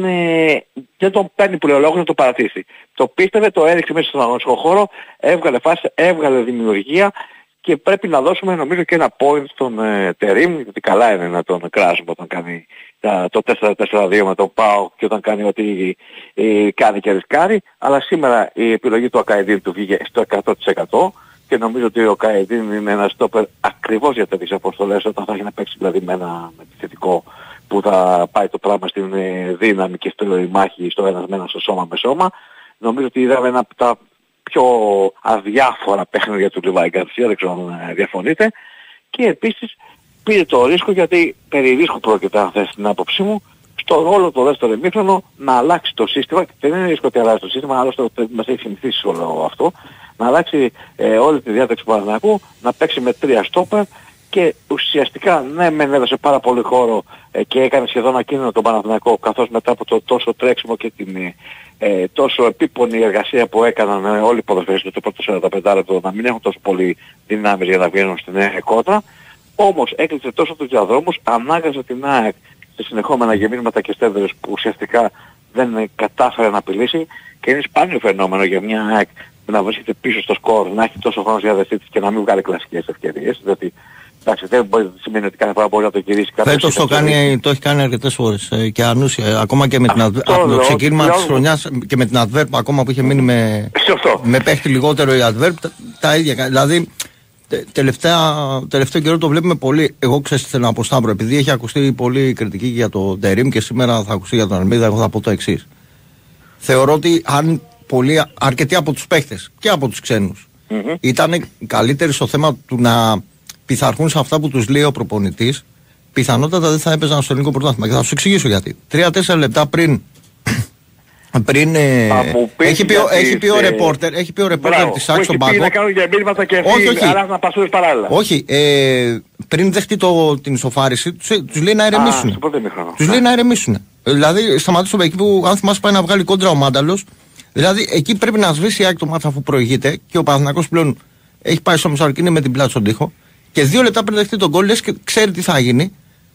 δεν τον παίρνει πλειολόγος να το παρατήσει. Το πίστευε, το έδειξε μέσα στον αγωνιστικό χώρο, έβγαλε φάσεις, έβγαλε δημιουργία και πρέπει να δώσουμε νομίζω και ένα point στον Τερίμ, γιατί καλά είναι να τον κράσουμε όταν κάνει το 4-4-2 με τον ΠΑΟΚ και όταν κάνει ό,τι κάνει και ρισκάρει, αλλά σήμερα η επιλογή του Ακαϊντίν του βγήκε στο 100% και νομίζω ότι ο Ακαϊντίν είναι ένας στόπερ ακριβώς για τέτοιες αποστολές όταν θα έχει να παίξει δηλαδή με ένα επιθετικό που θα πάει το πράγμα στην δύναμη και στη μάχη στο ένας με ένα στο σώμα με σώμα. Νομίζω ότι είδαμε ένα από τα πιο αδιάφορα παιχνίδια του Λιβάη Γκαρσία, δεν ξέρω αν διαφωνείτε, και επίσης πήρε το ρίσκο γιατί περί ρίσκου πρόκειται αν θες την άποψή μου στο ρόλο το δεύτερο ημίχρονο να αλλάξει το σύστημα και δεν είναι ρίσκο ότι αλλάζει το σύστημα, άλλωστε μας έχει συνηθίσει όλο αυτό, να αλλάξει όλη τη διάταξη του Παναθηναϊκού, να παίξει με 3 στόπερ και ουσιαστικά ναι μεν έδωσε πάρα πολύ χώρο και έκανε σχεδόν ακίνδυνο τον Παναθηναϊκό, καθώς μετά από το τόσο τρέξιμο και την τόσο επίπονη εργασία που έκαναν όλοι οι ποδοσφαιριστές το πρώτο 45 λεπτό να μην έχουν τόσο πολύ δυνάμεις για να βγαίνουν στην κόντρα. Όμως έκλεισε τόσο τους διαδρόμους, ανάγκασε την ΑΕΚ σε συνεχόμενα γεμίσματα και στέβερες που ουσιαστικά δεν κατάφερε να απειλήσει, και είναι σπάνιο φαινόμενο για μια ΑΕΚ να βρίσκεται πίσω στο σκορ, να έχει τόσο χρόνο για διαδεσίτης και να μην βγάλει κλασικές ευκαιρίες. Δηλαδή, εντάξει, δεν μπορεί να σημαίνει ότι κάθε φορά μπορεί να το γυρίσει κάποιος. Φέτος το έχει κάνει αρκετές φορές και ανούσια, ακόμα και με από το ξεκίνημα της χρονιάς και με την Adverb, ακόμα που είχε μείνει με παίχτη λιγότερο η Adverb, τα ίδια. Δηλαδή, τελευταίο καιρό το βλέπουμε πολύ. Εγώ ξέρω τι θέλω να πω, Σταύρο, επειδή έχει ακουστεί πολύ κριτική για το Ντερίμ και σήμερα θα ακουστεί για τον Αλμίδα, εγώ θα πω το εξής. Θεωρώ ότι αν αρκετοί από τους παίχτες και από τους ξένους ήταν καλύτεροι στο θέμα του να πειθαρχούν σε αυτά που τους λέει ο προπονητής, πιθανότατα δεν θα έπαιζαν στο ελληνικό πρωτάθλημα. Και θα σου εξηγήσω γιατί. 3-4 λεπτά πριν έχει πει ο ρεπόρτερ της ΑΕΚ στον πάγκο. Να κάνουν γεμίσματα και να πασούρες παράλληλα. Όχι, πριν δεχτεί την ισοφάριση, τους λέει να ηρεμήσουν. Τους λέει να ηρεμήσουν. Δηλαδή σταματήσαμε εκεί που, αν θυμάσαι, πάει να βγάλει κόντρα ο Μάνταλος. Δηλαδή εκεί πρέπει να σβήσει η ΑΕΚ το μάτι αφού προηγείται και ο Παναθηναϊκός πλέον έχει πάει στο Μεσαρκίνη με την πλάτη στον τοίχο. Και 2 λεπτά πριν δεχτεί τον γκολ, λες και ξέρει τι θα γίνει.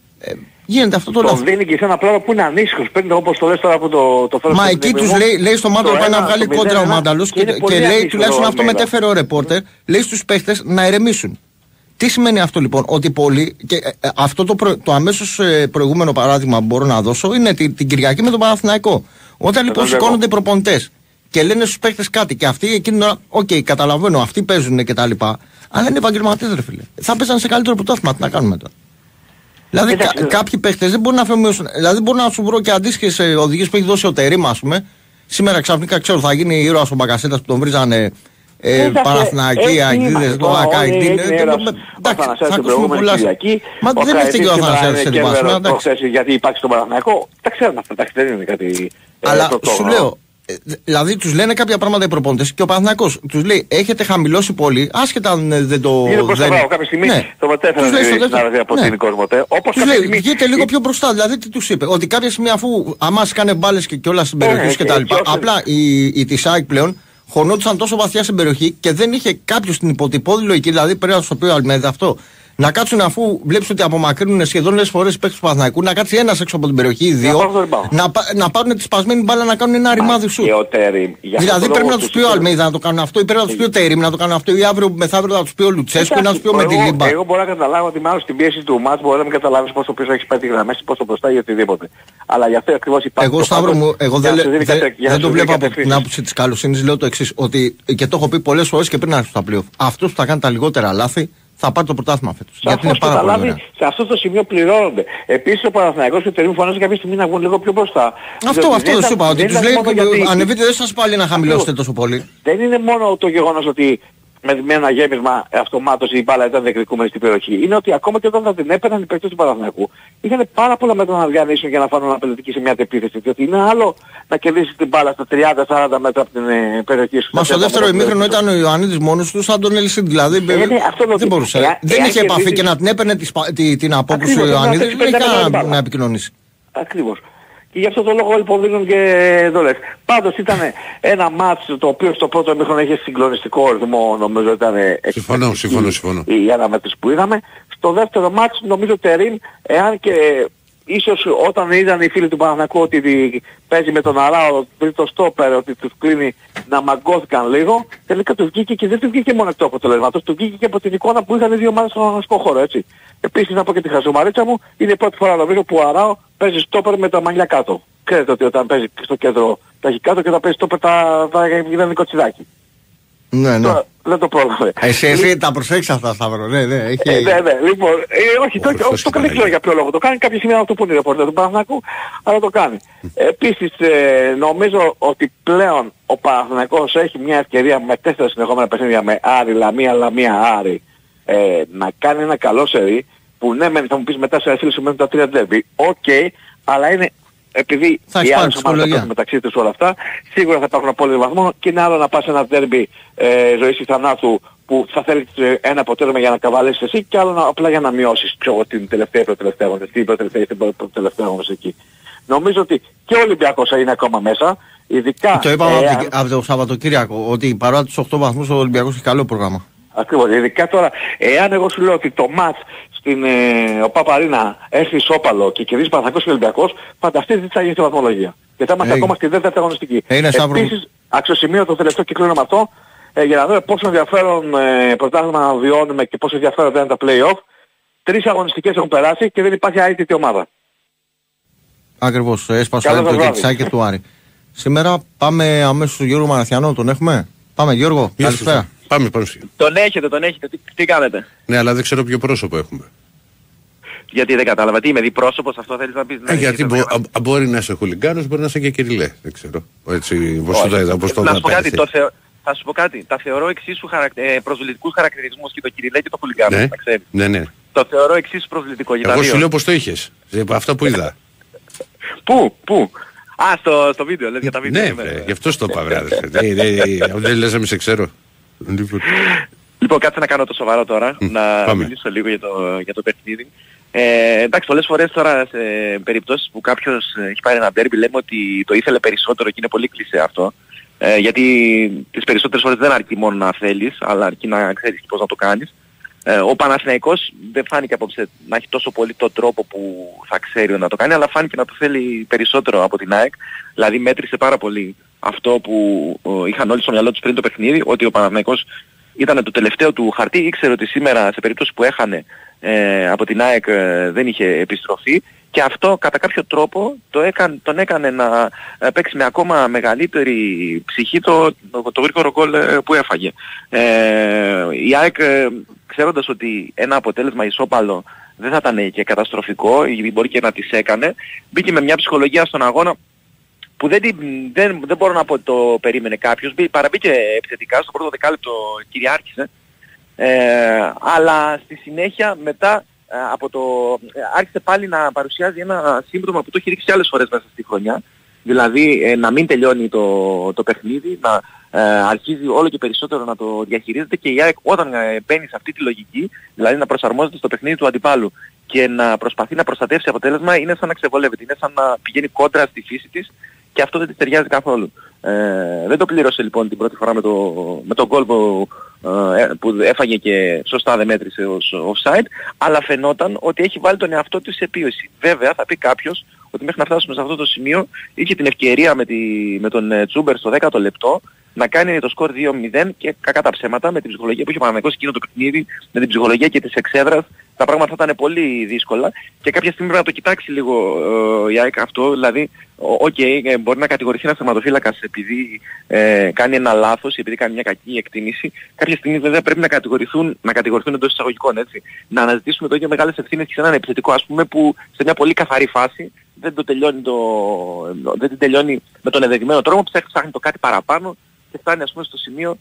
Γίνεται αυτό το λάθος. Τον δίνει και σε ένα πλάνο που είναι ανήσυχος, παίρνει όπως το λες τώρα που το φέρω. Μα εκεί τους λέει στο Μάνταλο πάει να βγάλει κόντρα ο Μάνταλος και λέει, τουλάχιστον αυτό μετέφερε ο ρεπόρτερ, λέει στους παίχτες να ηρεμήσουν. Τι σημαίνει αυτό λοιπόν? Ότι πολλοί, και αυτό το αμέσως προηγούμενο παράδειγμα που μπορώ να δώσω είναι την Κυριακή με τον Παναθηναϊκό. Όταν λοιπόν σηκώνονται οι προπονητές και λένε στους παίχτες κάτι και αυτοί εκείνη την ώρα, καταλαβαίνω, αυτοί παίζουν και τα λοιπά, αλλά είναι επαγγελματίες, ρε φίλε. Θα παίζανε σε καλύτερο πρωτάθλημα, τι να κάνουμε τώρα. Δηλαδή κάποιοι παίχτες δεν μπορούν να αφαιρέσουν. Δηλαδή μπορώ να σου βρω και αντίστοιχες οδηγίες που έχει δώσει ο Τερίμ, ας πούμε. Σήμερα ξαφνικά ξέρω θα γίνει ήρωας ο Μπακασέτας που τον βρίζανε Παναθηναϊκοί, Αγγλίδες, το Ακαϊντίν. Εντάξει, θα ακούσουμε πολλά. Μα δεν έχει και ο Αθανασιάδης σε διβάσμα. Γιατί υπάρχει στον Παναθηναϊκό, τα ξέρουν αυτά, δεν είναι κάτι. Αλλά σου λέω, δηλαδή τους λένε κάποια πράγματα οι προπονητές και ο Παναθηναϊκός τους λέει έχετε χαμηλώσει πολύ, άσχετα αν δεν το... Είναι προς τα βράδυ, κάποια στιγμή το μετέφεραν στην από την Κορμοτέ. Όπως τους λέει βγείτε λίγο πιο μπροστά, δηλαδή τι τους είπε, ότι κάποια στιγμή αφού αμάς κάνε μπάλες και όλα στην περιοχή και τα λοιπά, απλά η της ΑΕΚ πλέον χωνόντουσαν τόσο βαθιά στην περιοχή και δεν είχε κάποιος την υποτυπώδη λογική, δηλαδή πρέπει να σου πει ο Αλμέδα αυτό. Να κάτσουν αφού βλέπεις ότι απομακρύνουν σχεδόν όλες τις φορές οι παίκτες του Παναθηναϊκού, να κάτσει ένας έξω από την περιοχή, 2, να πάρουν τη σπασμένη μπάλα να κάνουν ένα ρημάδι σου. Δηλαδή πρέπει να τους πει ο Αλμέιδα να το κάνουν αυτό, ή πρέπει να τους πει ο Τερίμ να το κάνουν αυτό, ή αύριο μεθαύριο να τους πει ο Λουτσέσκου ή να τους πει ο Μεντιλίμπα. Εγώ μπορώ να καταλάβω ότι μάλλον στην πίεση του μάτς μπορεί να μην καταλάβεις πόσο πίσω έχεις πάει τη γραμμή, πόσο μπροστά ή οτιδήποτε. Αλλά γι' αυτό ακριβώς υπάρχει. Εγώ, Σταύρο μου, δεν το βλέπω από την άποψη της καλοσύνης, λέω το εξής, ότι και το έχω πει πολλές φορές και πριν να έρθω στα πλοία. Αυτός που θα κάνει τα λιγότερα λάθη θα πάρει το πρωτάθλημα φέτος. Γιατί είναι πάρα πολύ ωραία. Σε αυτό το σημείο πληρώνονται. Επίσης ο Παναθηναϊκός και ο Τερίμ φωνάζει κάποια στιγμή να βγουν λίγο πιο μπροστά. Αυτό δεν σου είπα. Ότι τους λέει ανεβείτε, δεν σας πάλι να χαμηλώσετε τόσο πολύ. Δεν είναι μόνο το γεγονός ότι με ένα γέμισμα αυτομάτως η μπάλα ήταν διεκδικούμενη στην περιοχή. Είναι ότι ακόμα και όταν θα την έπαιρναν οι παίκτες του Παναθηναϊκού είχαν πάρα πολλά μέτρα να διανύσουν για να φάνουν απαιτητικοί σε μια αντεπίθεση. Διότι είναι άλλο να κερδίσεις την μπάλα στα 30-40 μέτρα από την περιοχή σου. Μα στο δεύτερο ημίχρονο ήταν ο Ιωαννίδης μόνος του σαν τον Ελισίδη. Δηλαδή δεν μπορούσε. Δεν είχε επαφή και να την έπαιρνε την απόκριση ο Ιωαννίδης. Δεν είχε να επικοινωνήσει. Ακριβώς. Και γι' αυτό το λόγο λοιπόν δίνουν και δόλες. Πάντως ήταν ένα μάτς το οποίο στο πρώτο ημίχρονο είχε συγκλονιστικό ρυθμό, νομίζω ήταν... Συμφωνώ. Η αναμέτρηση που είδαμε. Στο δεύτερο μάτς νομίζω Τερίμ, εάν και ίσως όταν είδαν οι φίλοι του Παναθηναϊκού ότι παίζει με τον Αράο, τρίτο στόπερ, ότι τους κλείνει να μαγκώθηκαν λίγο, τελικά του βγήκε και δεν του βγήκε μόνο το αποτελέσματος, του βγήκε και από την εικόνα που είχαν οι δύο ομάδες στον αγωνιστικό χώρο, έτσι. Επίσης να πω και τη χαζομαρίτσα μου, είναι η πρώτη φορά νομίζω που ο Αράο παίζει στόπερ με τα μαλλιά κάτω. Ξέρετε ότι όταν παίζει στο κέντρο τα έχει κάτω και όταν παίζει στόπερ τα γίνει κοτσιδάκι. Ναι. Δεν το πρόλαβε. Εσύ τα προσέξεις αυτά, Σταύρο. Ναι. Ναι. Λοιπόν, όχι, το κάνει, δεν ξέρω για ποιο λόγο. Το κάνει κάποια στιγμή να το πούνε οι ρεπορτέρ του Παναθηναϊκού, αλλά το κάνει. Επίσης, νομίζω ότι πλέον ο Παναθηναϊκός έχει μια ευκαιρία με 4 συνεχόμενα παιχνίδια με Άρη, Λαμία, Άρη, να κάνει ένα καλό σερί, που ναι, θα μου πεις μετά σε ασύλους μένουν τα 3 ντέρμπι. Οκ, αλλά είναι... Επειδή οι άλλες ομάδες θα μεταξύ τους όλα αυτά, σίγουρα θα υπάρχουν απόλυτο βαθμό και είναι άλλο να πας σε ένα ντέρμπι ζωής ή θανάτου που θα θέλεις ένα αποτέλεσμα για να καβαλέσεις εσύ και άλλο απλά για να μειώσεις την τελευταία αγωνιστική. Νομίζω ότι και ο Ολυμπιακός είναι ακόμα μέσα, ειδικά... Το είπαμε από το Σαββατοκύριακο, ότι παρά τους 8 βαθμούς ο Ολυμπιακός έχει καλό πρόγραμμα. Ακριβώς, ειδικά τώρα, εάν εγώ σου λέω ότι το ματς στην ΟΠΑΠ-Αρίνα έρθει ισόπαλο και κερδίζει Παναθηναϊκός και Ολυμπιακός, φανταστείτε τι θα γίνει στη βαθμολογία. Και θα είμαστε ακόμα στη δεύτερη αγωνιστική. Επίσης, αξιοσημείωτο το τελευταίο κυκλίνο με αυτό, για να δούμε πόσο ενδιαφέρον πρωτάθλημα βιώνουμε και πόσο ενδιαφέρον δεν είναι τα play-off. 3 αγωνιστικές έχουν περάσει και δεν υπάρχει αίτητη ομάδα. Ακριβώς, έσπασε το Κεξάκη και του Άρη. Σήμερα πάμε αμέσως στον Γιώργο Μαραθιανό, τον έχουμε. Πάμε Γιώργο, καλησπέρα. Πάμε. Τον έχετε, τι κάνετε? Ναι, αλλά δεν ξέρω ποιο πρόσωπο έχουμε. Γιατί δεν κατάλαβα, τι είμαι διπρόσωπος, αυτό θέλεις να πεις? Γιατί μπορεί να είσαι χουλιγκάνος, μπορεί να είσαι και κυριλέ, δεν ξέρω. Έτσι, θα σου πω κάτι, τα θεωρώ εξίσου προσβλητικούς χαρακτηρισμούς και το κυριλέ και το χουλιγκάνο, ναι, να ξέρεις. Ναι. Το θεωρώ εξίσου προσβλητικό. Εγώ σου λέω πως το είχες, αυτό που είδα. Πού? Στο βίντεο, λες για τα βίντεο. Ναι, γι' αυτό το είπα, βράδυ. Δεν λες να μην σε ξέρω. Λοιπόν, κάτσε να κάνω το σοβαρό τώρα, να μιλήσω λίγο για το παιχνίδι. Εντάξει, πολλές φορές τώρα σε περιπτώσεις που κάποιος έχει πάρει ένα ντέρμπι λέμε ότι το ήθελε περισσότερο και είναι πολύ κλισέ αυτό. Γιατί τις περισσότερες φορές δεν αρκεί μόνο να θέλεις, αλλά αρκεί να ξέρεις πώς να το κάνεις. Ο Παναθηναϊκός δεν φάνηκε απόψε να έχει τόσο πολύ τον τρόπο που θα ξέρει να το κάνει, αλλά φάνηκε να το θέλει περισσότερο από την ΑΕΚ. Δηλαδή μέτρησε πάρα πολύ αυτό που είχαν όλοι στο μυαλό τους πριν το παιχνίδι, ότι ο Παναθηναϊκός ήταν το τελευταίο του χαρτί, ήξερε ότι σήμερα σε περίπτωση που έχανε από την ΑΕΚ δεν είχε επιστροφή και αυτό κατά κάποιο τρόπο τον έκανε να παίξει με ακόμα μεγαλύτερη ψυχή το γρήγορο γκολ που έφαγε. Η ΑΕΚ ξέροντας ότι ένα αποτέλεσμα ισόπαλο δεν θα ήταν και καταστροφικό ή μπορεί και να τις έκανε, μπήκε με μια ψυχολογία στον αγώνα που δεν μπορώ να πω ότι το περίμενε κάποιος, παραμπήκε επιθετικά, στο πρώτο δεκάλεπτο κυριάρχησε, αλλά στη συνέχεια μετά άρχισε πάλι να παρουσιάζει ένα σύμπτωμα που το έχει ρίξει άλλες φορές μέσα στη χρονιά, δηλαδή να μην τελειώνει το παιχνίδι, να αρχίζει όλο και περισσότερο να το διαχειρίζεται και η ΑΕΚ όταν μπαίνει σε αυτή τη λογική, δηλαδή να προσαρμόζεται στο παιχνίδι του αντιπάλου και να προσπαθεί να προστατεύσει αποτέλεσμα, είναι σαν να ξεβολεύεται, είναι σαν να πηγαίνει κόντρα στη φύση της και αυτό δεν της ταιριάζει καθόλου. Δεν το πλήρωσε λοιπόν την πρώτη φορά με το γκολ που έφαγε και σωστά δεν μέτρησε ως offside, αλλά φαινόταν ότι έχει βάλει τον εαυτό του σε πίεση. Βέβαια θα πει κάποιος ότι μέχρι να φτάσουμε σε αυτό το σημείο είχε την ευκαιρία με τον Τσούμπερ στο 10ο λεπτό να κάνει το σκορ 2-0 και κακά τα ψέματα με την ψυχολογία που είχε ο Παναθηναϊκός εκείνο το παιχνίδι, με την ψυχολογία και της εξέδρας, τα πράγματα θα ήταν πολύ δύσκολα και κάποια στιγμή πρέπει να το κοιτάξει λίγο η ΑΕΚ αυτό, δηλαδή μπορεί να κατηγορηθεί ένας τερματοφύλακας επειδή κάνει ένα λάθος, επειδή κάνει μια κακή εκτίμηση, κάποια στιγμή βέβαια πρέπει να κατηγορηθούν εντός εισαγωγικών, έτσι. Να αναζητήσουμε το ίδιο μεγάλες ευθύνες και σε έναν επιθετικό ας πούμε που σε μια πολύ καθαρή φάση δεν την τελειώνει με τον ενδεδειγμένο τρόπο, ψάχνει το κάτι παραπάνω και φτάνει ας πούμε στο σημείο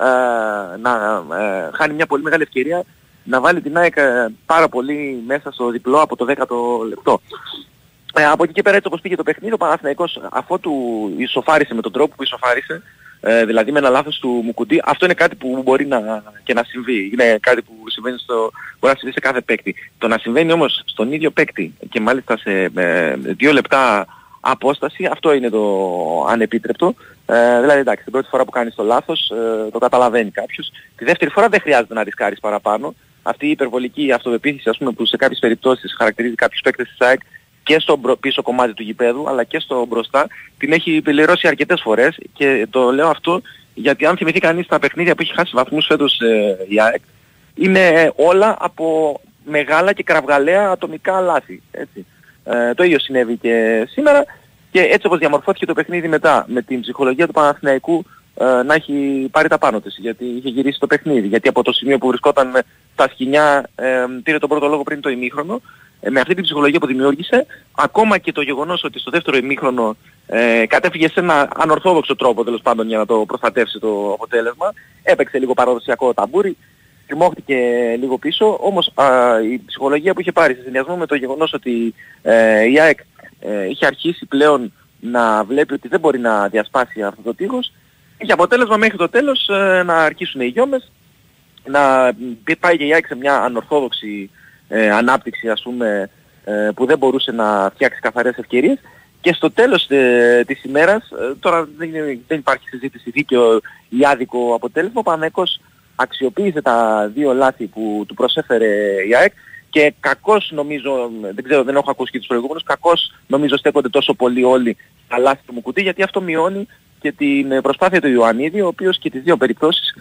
να χάνει μια πολύ μεγάλη ευκαιρία να βάλει την ΑΕΚ πάρα πολύ μέσα στο διπλό από το 10ο λεπτό. Από εκεί και πέρα έτσι όπως πήγε το παιχνίδι, ο Παναθηναϊκός αφότου ισοφάρισε με τον τρόπο που ισοφάρισε, δηλαδή με ένα λάθος του Μουκουντή, αυτό είναι κάτι που μπορεί και να συμβεί. Είναι κάτι που μπορεί να συμβεί σε κάθε παίκτη. Το να συμβαίνει όμως στον ίδιο παίκτη και μάλιστα σε 2 λεπτά απόσταση, αυτό είναι το ανεπίτρεπτο. Δηλαδή εντάξει, την πρώτη φορά που κάνεις το λάθος το καταλαβαίνει κάποιος. Τη δεύτερη φορά δεν χρειάζεται να ρισκάρεις παραπάνω. Αυτή η υπερβολική αυτοπεποίθηση ας πούμε, που σε κάποιες περιπτώσεις χαρακτηρίζει κάποιους παίκτες της ΑΕΚ και στο πίσω κομμάτι του γηπέδου αλλά και στο μπροστά την έχει πληρώσει αρκετές φορές και το λέω αυτό γιατί αν θυμηθεί κανείς τα παιχνίδια που έχει χάσει βαθμούς φέτος η ΑΕΚ είναι όλα από μεγάλα και κραυγαλαία ατομικά λάθη. Έτσι. Το ίδιο συνέβη και σήμερα και έτσι όπως διαμορφώθηκε το παιχνίδι μετά με την ψυχολογία του Παναθηναϊκού να έχει πάρει τα πάνω της γιατί είχε γυρίσει το παιχνίδι, γιατί από το σημείο που βρισκόταν τα σκοινιά πήρε τον πρώτο λόγο πριν το ημίχρονο, με αυτή την ψυχολογία που δημιούργησε, ακόμα και το γεγονός ότι στο δεύτερο ημίχρονο κατέφυγε σε ένα ανορθόδοξο τρόπο τέλος πάντων για να το προστατεύσει το αποτέλεσμα, έπαιξε λίγο παραδοσιακό ταμπούρι, τριμώχτηκε λίγο πίσω, όμως η ψυχολογία που είχε πάρει σε συνδυασμό με το γεγονός ότι η ΑΕΚ είχε αρχίσει πλέον να βλέπει ότι δεν μπορεί να διασπάσει αυτό το τείχος, είχε αποτέλεσμα μέχρι το τέλος να αρχίσουν οι γιόμες να πάει και η ΑΕΚ σε μια ανορθόδοξη ανάπτυξη, ας πούμε, που δεν μπορούσε να φτιάξει καθαρές ευκαιρίες. Και στο τέλος της ημέρας, τώρα δεν υπάρχει συζήτηση δίκαιο ή άδικο αποτέλεσμα, ο Παναθηναϊκός αξιοποίησε τα δύο λάθη που του προσέφερε η ΑΕΚ και κακώς νομίζω, δεν ξέρω, δεν έχω ακούσει και τους προηγούμενους, κακώς νομίζω στέκονται τόσο πολύ όλοι στα λάθη του Μουκουτί, γιατί αυτό μειώνει και την προσπάθεια του Ιωαννίδη, ο οποίος και τις δύο περιπτώσεις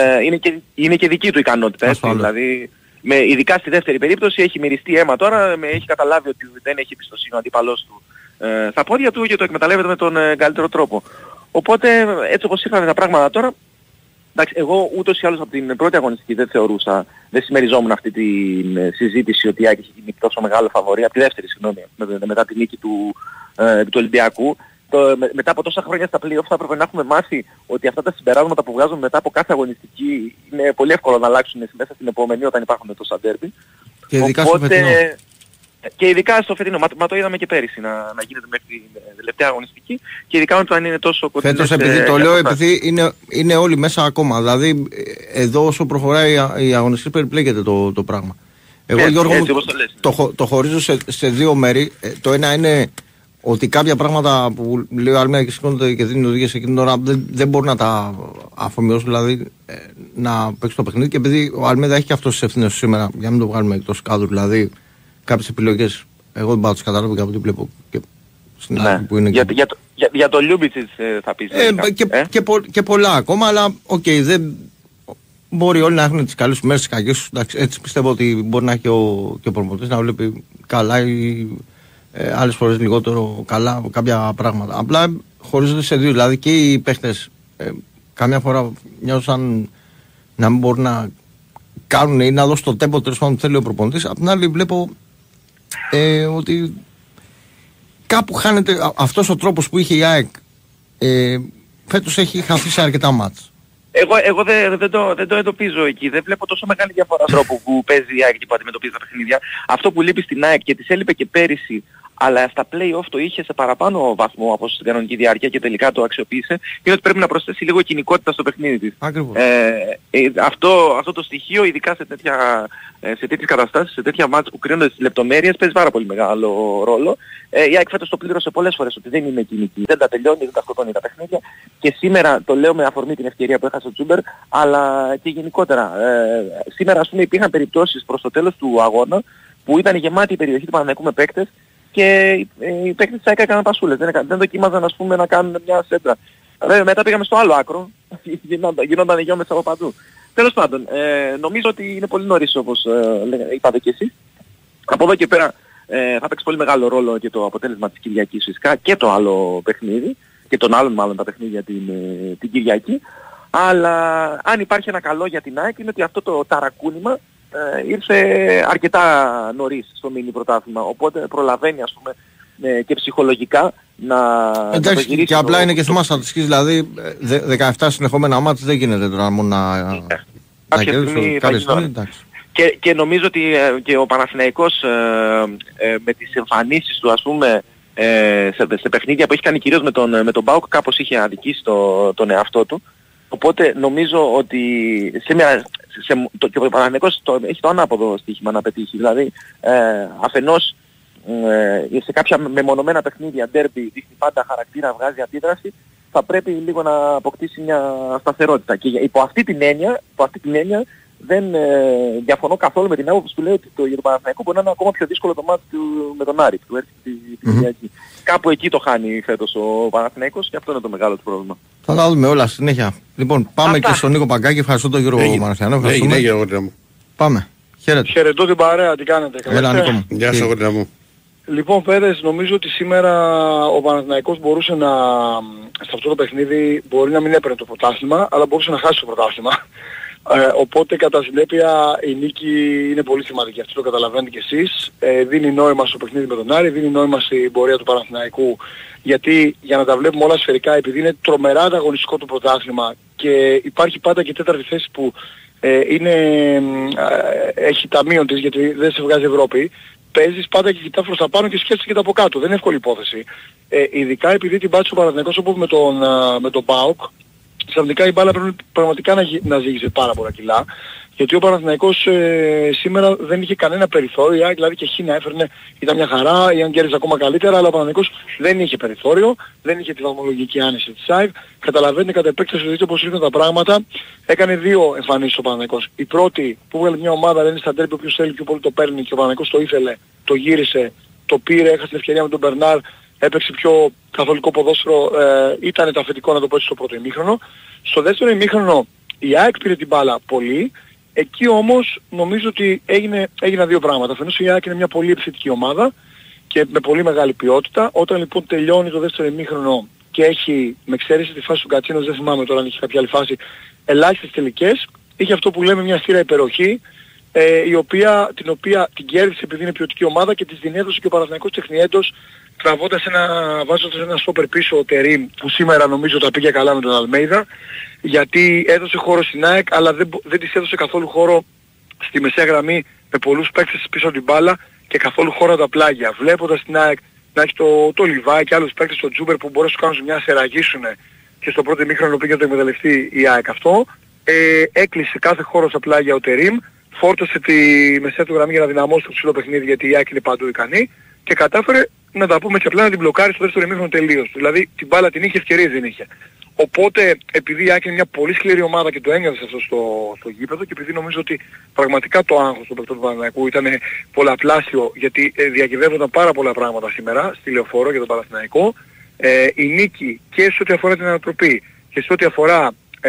είναι και δική του ικανότητα. Δηλαδή, ειδικά στη δεύτερη περίπτωση έχει μυριστεί αίμα τώρα, έχει καταλάβει ότι δεν έχει εμπιστοσύνη ο αντίπαλός του στα πόδια του και το εκμεταλλεύεται με τον καλύτερο τρόπο. Οπότε έτσι όπως ήρθαν τα πράγματα τώρα, εντάξει, εγώ ούτως ή άλλως από την πρώτη αγωνιστική δεν συμμεριζόμουν αυτή τη συζήτηση ότι η ΑΕΚ έχει γίνει τόσο μεγάλο φαβορί, από τη δεύτερη συγγνώμη, μετά τη νίκη του Ολυμπιακού. Μετά από τόσα χρόνια στα play-off θα έπρεπε να έχουμε μάθει ότι αυτά τα συμπεράσματα που βγάζουμε μετά από κάθε αγωνιστική είναι πολύ εύκολο να αλλάξουν μέσα στην επόμενη όταν υπάρχουν τόσα ντέρμπι. Και ειδικά στο φετινό. Και ειδικά στο φετινό, μα το είδαμε και πέρυσι να γίνεται μέχρι την τελευταία αγωνιστική και ειδικά όταν είναι τόσο κοντινές. Φέτος επειδή το λέω, επειδή είναι όλοι μέσα ακόμα. Δηλαδή εδώ όσο προχωράει η αγωνιστική περιπλέκεται το πράγμα. Εγώ Γιώργο το χωρίζω σε δύο μέρη. Το ένα είναι ότι κάποια πράγματα που λέει ο Αλμέδα και σηκώνονται και δίνει οδηγίες εκείνη την ώρα δεν μπορούν να τα αφομοιώσουν, δηλαδή να παίξει το παιχνίδι. Και επειδή ο Αλμέδα έχει και αυτός τις ευθύνες σήμερα, για να μην το βγάλουμε εκτός κάδρου, δηλαδή κάποιες επιλογές εγώ δεν πάω να τις καταλάβω και από ό,τι βλέπω και στην άλλη που είναι. Για το Λιούμπιτσιτς θα πεις. Και πολλά ακόμα, αλλά δεν μπορεί όλοι να έχουν τις καλές μέρες, τις κακές τους. Έτσι πιστεύω ότι μπορεί να έχει και ο προμοτής να βλέπει καλά ή άλλες φορές λιγότερο καλά κάποια πράγματα. Απλά χωρίζονται σε δύο, δηλαδή και οι παίχτες καμιά φορά μοιάζουν σαν να μην μπορούν να κάνουν ή να δώσουν το τέμπο τέλος πάντων που θέλει ο προπονητής. Απ' την άλλη βλέπω ότι κάπου χάνεται αυτός ο τρόπος που είχε η ΑΕΚ. Φέτος έχει χαθεί σε αρκετά μάτς. Εγώ δεν το εντοπίζω εκεί. Δεν βλέπω τόσο μεγάλη διαφορά τρόπο που παίζει η ΑΕΚ και που αντιμετωπίζει τα παιχνίδια. Αυτό που λείπει στην ΑΕΚ και της έλειπε και πέρυσι, αλλά στα play-off το είχε σε παραπάνω βαθμό από στην κανονική διάρκεια και τελικά το αξιοποίησε, είναι ότι πρέπει να προσθέσει λίγο κοινικότητα στο παιχνίδι της. Ακριβώς. Αυτό το στοιχείο, ειδικά σε τέτοιες καταστάσεις, σε τέτοια μάτς που κρίνονται στις λεπτομέρειες, παίζει πάρα πολύ μεγάλο ρόλο. Η ΑΕΚ φέτος το πλήρωσε πολλές φορές ότι δεν είναι κοινική. Δεν τα τελειώνει, δεν τα σκοτώνει τα παιχνίδια. Και σήμερα το λέω με αφορμή την ευκαιρία που έχασε ο Τζούμπερ, αλλά και γενικότερα. Σήμερα ας πούμε υπήρχαν περιπτώσεις προς το τέλος του αγώνα που ήταν γεμάτη η περιοχή του Παναθηναϊκού με παίκτες και οι παίκτες της ΑΕΚ έκαναν πασούλες. Δεν δοκίμαζαν ας πούμε να κάνουν μια σέντρα. Μετά πήγαμε στο άλλο άκρο, γινόταν γεώμες από παντού. Τέλος πάντων, νομίζω ότι είναι πολύ νωρίς όπως είπατε και εσείς. Από εδώ και πέρα θα παίξει πολύ μεγάλο ρόλο και το αποτέλεσμα της Κυριακής φυσικά και το άλλο παιχνίδι και των άλλων μάλλον τα παιχνίδια την Κυριακή. Αλλά αν υπάρχει ένα καλό για την ΑΕΚ είναι ότι αυτό το ταρακούνημα ήρθε αρκετά νωρίς στο μίνι πρωτάθλημα, οπότε προλαβαίνει ας πούμε και ψυχολογικά να εντάξει, να και απλά είναι και θέμα στατιστικής, δηλαδή 17 συνεχόμενα μάτς δεν γίνεται τώρα μόνο να κερδίσει. Και νομίζω ότι και ο Παναθηναϊκός με τις εμφανίσεις του ας πούμε σε παιχνίδια που έχει κάνει κυρίως με τον ΠΑΟΚ κάπως είχε αδικήσει τον εαυτό του. Οπότε νομίζω ότι σήμερα και ο Παναθηναϊκός έχει το ανάποδο στοίχημα να πετύχει. Δηλαδή αφενός σε κάποια μεμονωμένα παιχνίδια, ντέρμπι, δείχνει πάντα χαρακτήρα, βγάζει αντίδραση, θα πρέπει λίγο να αποκτήσει μια σταθερότητα. Και υπό αυτή την έννοια δεν διαφωνώ καθόλου με την άποψη που λέει ότι για τον Παναθηναϊκό μπορεί να είναι ακόμα πιο δύσκολο το μάτι με τον Άρη που έρχεται την Κυριακή. Κάπου εκεί το χάνει φέτος ο Παναθηναϊκός και αυτό είναι το μεγάλο του πρόβλημα. Θα τα δούμε όλα συνέχεια. Λοιπόν, πάμε και στον Νίκο Παγκάκη. Ευχαριστώ τον Γιώργο Μαραθιανό. Πάμε. Χαίρετε. Χαιρετώ την παρέα, τι κάνετε? Έλα, Νίκο μου. Γεια σου, αγόρι μου. Λοιπόν, παιδες, νομίζω ότι σήμερα ο Παναθηναϊκός μπορούσε σε αυτό το παιχνίδι μπορεί να μην έπαιρνε το πρωτάθλημα, αλλά μπορούσε να χάσει το πρωτάθλημα. Οπότε κατά συνέπεια η νίκη είναι πολύ σημαντική, αυτό το καταλαβαίνετε κι εσείς. Δίνει νόημα στο παιχνίδι με τον Άρη, δίνει νόημα στην πορεία του Παναθηναϊκού, γιατί για να τα βλέπουμε όλα σφαιρικά, επειδή είναι τρομερά ανταγωνιστικό το πρωτάθλημα και υπάρχει πάντα και τέταρτη θέση που έχει ταμείον της γιατί δεν σε βγάζει Ευρώπη, παίζεις πάντα και κοιτάς προς τα πάνω και σκέφτεσαι και τα από κάτω. Δεν είναι εύκολη υπόθεση. Ειδικά επειδή την πάτησε ο Παναθηναϊκός όπως με τον ΠΑΟΚ, ξαφνικά η μπάλα πρέπει πραγματικά να ζύγιζε πάρα πολλά κιλά. Γιατί ο Παναθηναϊκός σήμερα δεν είχε κανένα περιθώριο, η ΑΕΚ δηλαδή και χ να έφερνε, ήταν μια χαρά, η Αγγέλης ακόμα καλύτερα, αλλά ο Παναθηναϊκός δεν είχε περιθώριο, δεν είχε τη βαθμολογική άνεση της ΑΕΚ. Καταλαβαίνετε κατά επέκταση δείτε πώς ήρθαν τα πράγματα. Έκανε δύο εμφανίσεις ο Παναθηναϊκός. Η πρώτη που έβγαλε μια ομάδα, δεν είναι στα ντέρμπι, όποιος θέλει πιο πολύ το παίρνει και ο Παναθηναϊκός το ήθελε, το γύρισε, το πήρε, έχασε την ευκαιρία με τον Μπερνάρ, έπαιξε πιο καθολικό ποδόσφαιρο, ήταν το αφεντικό να το πω έτσι στο πρώτο ημίχρονο. Στο δεύτερο ημίχρονο η ΑΕΚ πήρε την μπάλα πολύ. Εκεί όμως νομίζω ότι έγιναν δύο πράγματα. Αφενός η ΑΕΚ είναι μια πολύ επιθετική ομάδα και με πολύ μεγάλη ποιότητα. Όταν λοιπόν τελειώνει το δεύτερο ημίχρονο και έχει, με εξαίρεση τη φάση του Κατσίνος, δεν θυμάμαι τώρα αν είχε κάποια άλλη φάση, ελάχιστες τελικές, είχε αυτό που λέμε μια στήρα υπεροχή, την οποία την κέρδισε επειδή είναι ποιοτική ομάδα και της την έδωσε και ο Παναθηναϊκός τεχνιέντος, βάζοντας ένα στόπερ πίσω ο Τερίμ, που σήμερα νομίζω τα πήγε καλά με τον Αλμέιδα, γιατί έδωσε χώρο στην ΑΕΚ αλλά δεν της έδωσε καθόλου χώρο στη μεσαία γραμμή με πολλούς παίκτες πίσω την μπάλα και καθόλου χώρο από τα πλάγια. Βλέποντας την ΑΕΚ να έχει το Λιβάι και άλλους παίκτες, το Τζούμπερ που μπορεί να σου κάνουν μια σεραγίσουν και στο πρώτο ημίχρονο πήγε να το εκμεταλλευτεί η ΑΕΚ αυτό, έκλεισε κάθε χώρο στα πλάγια ο Τερίμ, φόρτωσε τη μεσαία του γραμμή για να δυναμώσει το ψηλό παιχνίδι γιατί η ΑΕΚ είναι παντού ικανή και κατάφερε να τα πούμε και απλά να την μπλοκάρει στο δεύτερο ημίχρονο τελείως. Δηλαδή την μπάλα την είχε, ευκαιρίες δεν είχε. Οπότε επειδή η ΑΕΚ είναι μια πολύ σκληρή ομάδα και το ένιωθε αυτό στο γήπεδο και επειδή νομίζω ότι πραγματικά το άγχος του παικτών του Παναθηναϊκού ήταν πολλαπλάσιο γιατί διακυβεύονταν πάρα πολλά πράγματα σήμερα στη Λεωφόρο για τον Παναθηναϊκό, η νίκη και σε ό,τι αφορά την ανατροπή και σε ό,τι αφορά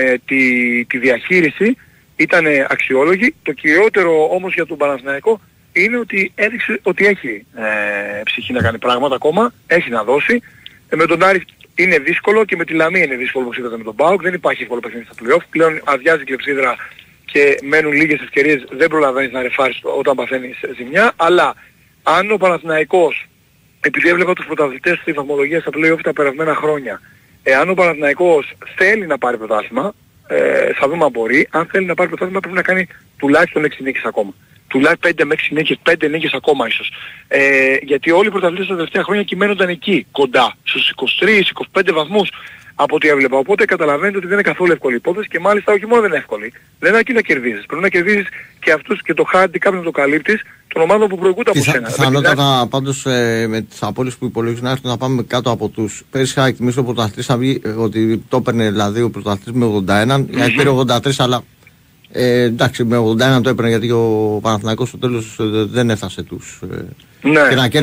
τη διαχείριση ήταν αξιόλογη. Το κυριότερο όμως για τον Παναθηναϊκό είναι ότι έδειξε ότι έχει ψυχή να κάνει πράγματα ακόμα, έχει να δώσει. Με τον Άρη είναι δύσκολο και με τη Λαμία είναι δύσκολο όπως είδατε με τον ΠΑΟΚ. Δεν υπάρχει εύκολο παιχνίδι στα play-off. Πλέον αδειάζει η κλεψίδρα και μένουν λίγες ευκαιρίες, δεν προλαβαίνεις να ρεφάρεις όταν παθαίνεις ζημιά. Αλλά αν ο Παναθηναϊκός, επειδή έβλεπα τους πρωταθλητές στη βαθμολογία στα play-off τα περασμένα χρόνια, αν ο Παναθηναϊκός θέλει να πάρει πρωτάθλημα, θα δούμε αν μπορεί. Αν θέλει να πάρει πρωτάθλημα πρέπει να κάνει τουλάχιστον 6 νίκες ακόμα. Τουλάχιστον 5 με 6 νίκες, 5 νίκες ακόμα ίσως. Γιατί όλοι οι πρωταθλητές τα τελευταία χρόνια κυμαίνονταν εκεί, κοντά, στους 23-25 βαθμούς από ό,τι έβλεπα. Οπότε καταλαβαίνετε ότι δεν είναι καθόλου εύκολη υπόθεση και μάλιστα όχι μόνο δεν είναι εύκολη. Δεν αρκεί να κερδίζεις. Πρέπει να κερδίζεις και αυτούς και το handicap να το καλύπτεις των ομάδων που προηγούνται από σένα. Πιθανότατα πάντως με τις απώλειες που υπολογίζουν να πάμε κάτω από τους. Πέρυσι είχα εκτιμήσει ο πρωταθλητής να βγει ότι το έπαιρνε δηλαδή ο πρωταθλητής με 81, πήρε 83 αλλά εντάξει με 81 το έπαιρνε γιατί ο Παναθηναϊκός στο τέλος δεν έφτασε τους. Ναι,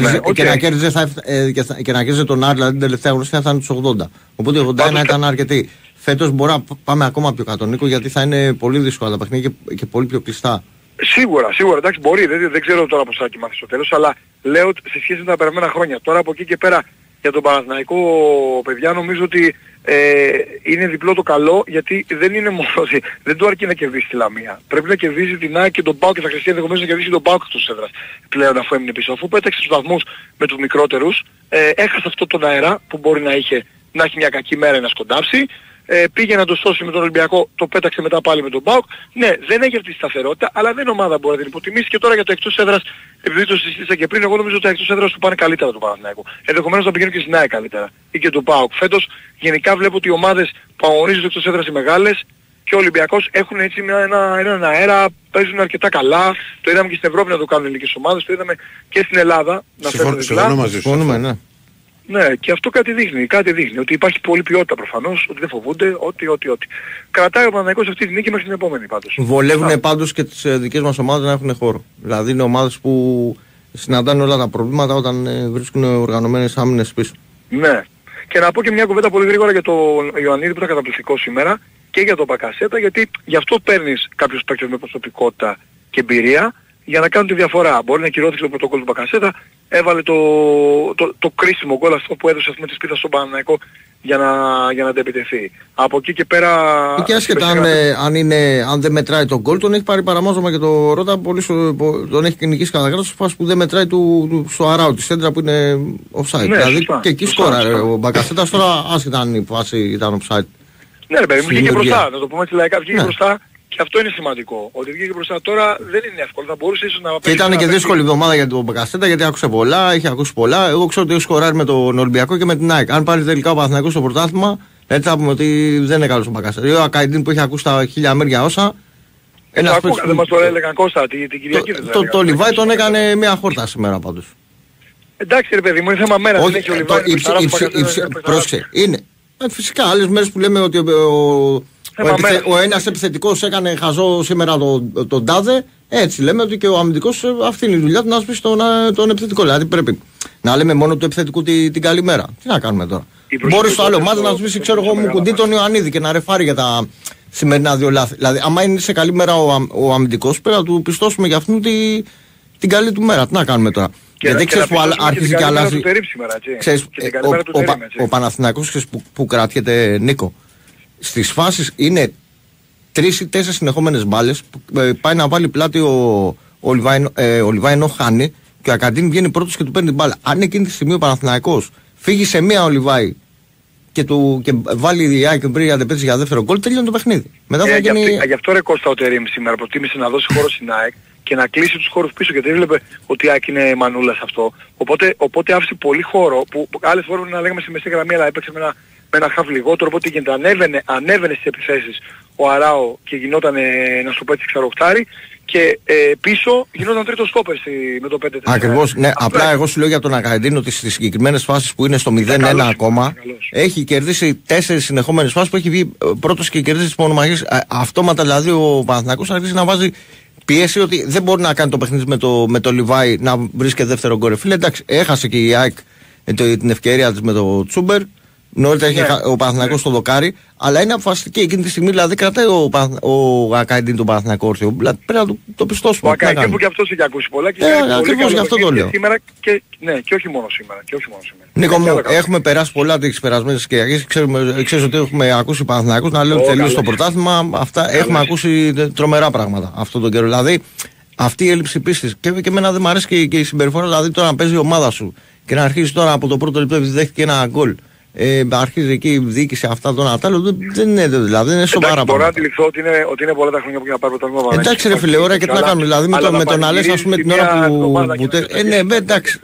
και να κέρδιζε τον Άρη, δηλαδή την τελευταία γνωστή θα ήταν τους 80. Οπότε 81 ήταν αρκετή. Φέτος μπορεί να πάμε ακόμα πιο κάτω, Νίκο, γιατί θα είναι πολύ δύσκολα τα παιχνίδια και πολύ πιο κλειστά. Σίγουρα, εντάξει μπορεί, δεν ξέρω τώρα πώς θα κοιμαθεί στο τέλος, αλλά λέω σε σχέση με τα περασμένα χρόνια. Τώρα από εκεί και πέρα για τον Παναθηναϊκό, παιδιά, νομίζω ότι είναι διπλό το καλό, γιατί δεν είναι μόνο ότι δεν του αρκεί να κερδίσει τη Λαμία. Πρέπει να κερδίσει την ΑΕΚ και τον ΠΑΟΚ και θα χρειαστεί ενδεχομένως να κερδίσει τον ΠΑΟΚ εκτός έδρας πλέον αφού έμεινε πίσω. Αφού πέταξε τους βαθμούς με τους μικρότερους, έχασε αυτό τον αέρα που μπορεί να έχει μια κακή μέρα να σκοντάψει. Πήγε να το σώσει με τον Ολυμπιακό, το πέταξε μετά πάλι με τον ΠΑΟΚ. Ναι, δεν έχει αυτή τη σταθερότητα, αλλά δεν ομάδα μπορεί να την υποτιμήσει. Και τώρα για το εκτός έδρας, επειδή το συζήτησα και πριν, εγώ νομίζω ότι τα εκτός έδρας του πάνε καλύτερα του Παναθηναϊκού. Ενδεχομένως να πηγαίνουν και στην ΑΕΚ καλύτερα ή και του ΠΑΟΚ. Φέτος γενικά βλέπω ότι οι ομάδες που αγωνίζονται εκτός έδρας οι μεγάλες και ο Ολυμπιακός έχουν έτσι έναν αέρα, παίζουν αρκετά καλά. Το είδαμε και στην Ευρώπη να το κάνουν ελληνικές ομάδες, το είδαμε και στην Ελλάδα να φέρουν συμφωνούμε. Ναι, και αυτό κάτι δείχνει. Ότι υπάρχει πολλή ποιότητα προφανώς, ότι δεν φοβούνται, ότι. Κρατάει ο Παναθηναϊκός αυτή τη νίκη μέχρι την επόμενη πάντως. Βολεύουν πάντως και τις δικές μας ομάδες να έχουν χώρο. Δηλαδή είναι ομάδες που συναντάνε όλα τα προβλήματα όταν βρίσκουν οργανωμένες άμυνες πίσω. Ναι. Και να πω και μια κουβέντα πολύ γρήγορα για τον Ιωαννίδη που ήταν καταπληκτικό σήμερα και για τον Μπακασέτα, γιατί γι' αυτό παίρνεις κάποιους παίκτες με προσωπικότητα και εμπειρία για να κάνουν τη διαφορά. Μπορεί να κυρώθηκε το πρωτόκολλο του Μπακασέτα, έβαλε το κρίσιμο γκολ αυτό που έδωσε τη σπίθα στον Παναθηναϊκό για να αντεπιτεθεί. Από εκεί και πέρα... Και άσχετα αν δεν μετράει τον γκολ, τον έχει πάρει παραμάζωμα και το Ρώτα, τον έχει νικήσει κατά κράτος σε φάση που δεν μετράει στο Αράου, τη σέντρα που είναι offside. Ναι, δηλαδή σωστά, και εκεί σκόραρε ο Μπακασέτας τώρα, άσχετα αν η φάση ήταν offside. Ναι ρε παιδί μου, βγήκε μπροστά, να το πούμε έτσι λαϊκά, βγήκε μπροστά. Και αυτό είναι σημαντικό. Ότι βγήκε μπροστά τώρα δεν είναι εύκολο. Θα μπορούσε ίσως να παίξει. Και ήταν και δύσκολη εβδομάδα για τον Μπακασέτα γιατί άκουσε πολλά, είχε ακούσει πολλά. Εγώ ξέρω ότι έχει σκοράρει με τον Ολυμπιακό και με την ΑΕΚ. Αν πάρει τελικά ο Παναθηναϊκός στο πρωτάθλημα, Έτσι θα πούμε ότι δεν είναι καλός ο Μπακασέτα. Ο Ακαϊντίν που έχει ακούσει τα χίλια μέρια όσα. Δεν μας το έλεγαν Κώστα την Κυριακή. Το Λιβάι τον έκανε μια χόρτα σήμερα πάντως. Εντάξει ρε παιδί μου, είναι θέμα μέρα. Όχι, πρόσεξε, είναι. Φυσικά, άλλες μέρες που λέμε ότι ο ένας επιθετικός έκανε χαζό σήμερα τον τάδε, έτσι λέμε ότι και ο αμυντικός αυτή είναι η δουλειά του να σβήσει τον επιθετικό. Δηλαδή πρέπει να λέμε μόνο του επιθετικού την καλημέρα. Τι να κάνουμε τώρα. Μπορεί στο άλλο μάτι να σβήσει, ξέρω εγώ, μου κουντί τον Ιωαννίδη και να ρεφάρει για τα σημερινά 2 λάθη. Δηλαδή, άμα είναι σε καλή μέρα ο αμυντικός, πρέπει να του πιστώσουμε για αυτήν την καλή του μέρα. Τι να κάνουμε τώρα. Γιατί ξέρεις που άρχισε και αλλάζει. Ο Παναθηναϊκός που κρατιέται, Νίκο, στις φάσεις είναι 3 ή 4 συνεχόμενες μπάλες που πάει να βάλει πλάτη ο Λιβάι ενώ χάνει και ο Ακαντίν βγαίνει πρώτος και του παίρνει την μπάλα. Αν εκείνη τη στιγμή ο Παναθηναϊκός φύγει σε μία ο Λιβάι και βάλει η Άκη Μπρίγια αντεπέτηση για δεύτερο γκολ, τελειώνει το παιχνίδι. Μετά θα γίνει... Γι' αυτό ρε Κώστα ο Τερίμ σήμερα προτίμησε να δώσει χώρο στην ΑΕΚ και να κλείσει τους χώρους πίσω, γιατί έβλεπε ότι η ΑΕΚ είναι μανούλα σε αυτό. Οπότε άφησε πολύ χώρο που άλλες φορές να λέγαμε στη μεσή γραμμή, αλλά έπαιξε με ένα χαφ λιγότερο, οπότε γίνεται, ανέβαινε στις επιθέσεις ο Αράο και γινόταν να σου πω έτσι ξαροχτάρι και πίσω γινόταν τρίτο στόπερ με το 5-4. Ακριβώς, ναι, απλά εγώ σου λέω για τον Ακαϊντίν ότι στις συγκεκριμένες φάσεις που είναι στο 0-1 ακόμα έχει κερδίσει 4 συνεχόμενες φάσεις που έχει βγει πρώτος και κερδίσει τις μονομαχίες. Αυτόματα δηλαδή ο Παναθηναϊκός αρχίζει να βάζει πίεση ότι δεν μπορεί να κάνει το παιχνίδι με το Λιβάι να βρίσκει δεύτερο γκολ. Φίλε, εντάξει, έχασε και η ΑΕΚ την ευκαιρία της με το Τσούμπερ. Νωρίτερα είχε ο Παναθηναϊκός στο δοκάρι, αλλά είναι αποφασιστική εκείνη τη στιγμή. Δηλαδή κρατάει ο Ακαϊντίν τον Παναθηναϊκό όρθιο. Δηλαδή πρέπει να το πιστώσουμε. Ο Ακαϊντίν που και αυτός έχει ακούσει πολλά και ακριβώς γι' αυτό το λέω. Σήμερα και όχι μόνο σήμερα. Νίκο μου, έχουμε περάσει πολλά τις περασμένες Κυριακές. Ξέρεις ότι έχουμε ακούσει Παναθηναϊκούς να λέω τελείως το πρωτάθλημα. Αυτά έχουμε ακούσει τρομερά πράγματα αυτόν τον καιρό. Δηλαδή αυτή η έλλειψη πίστης και εμένα δεν μου αρέσει και η συμπεριφορά. Δηλαδή τώρα να παίζει η ομάδα σου και να αρχίσει τώρα από το πρώτο λεπτό επειδή δέχτηκε ένα γκολ. Αρχίζει εκεί η διοίκηση αυτά το Νατάλο, δεν είναι δηλαδή, είναι σοβαρά πράγματα. Μπορώ να αντιληφθώ ότι είναι πολλά τα χρόνια που για να πάρει το τμήμα. Εντάξει ρε φίλε, ωραία και τι να κάνουμε, δηλαδή με τον Αλές ας πούμε την ώρα που... Ναι, εντάξει.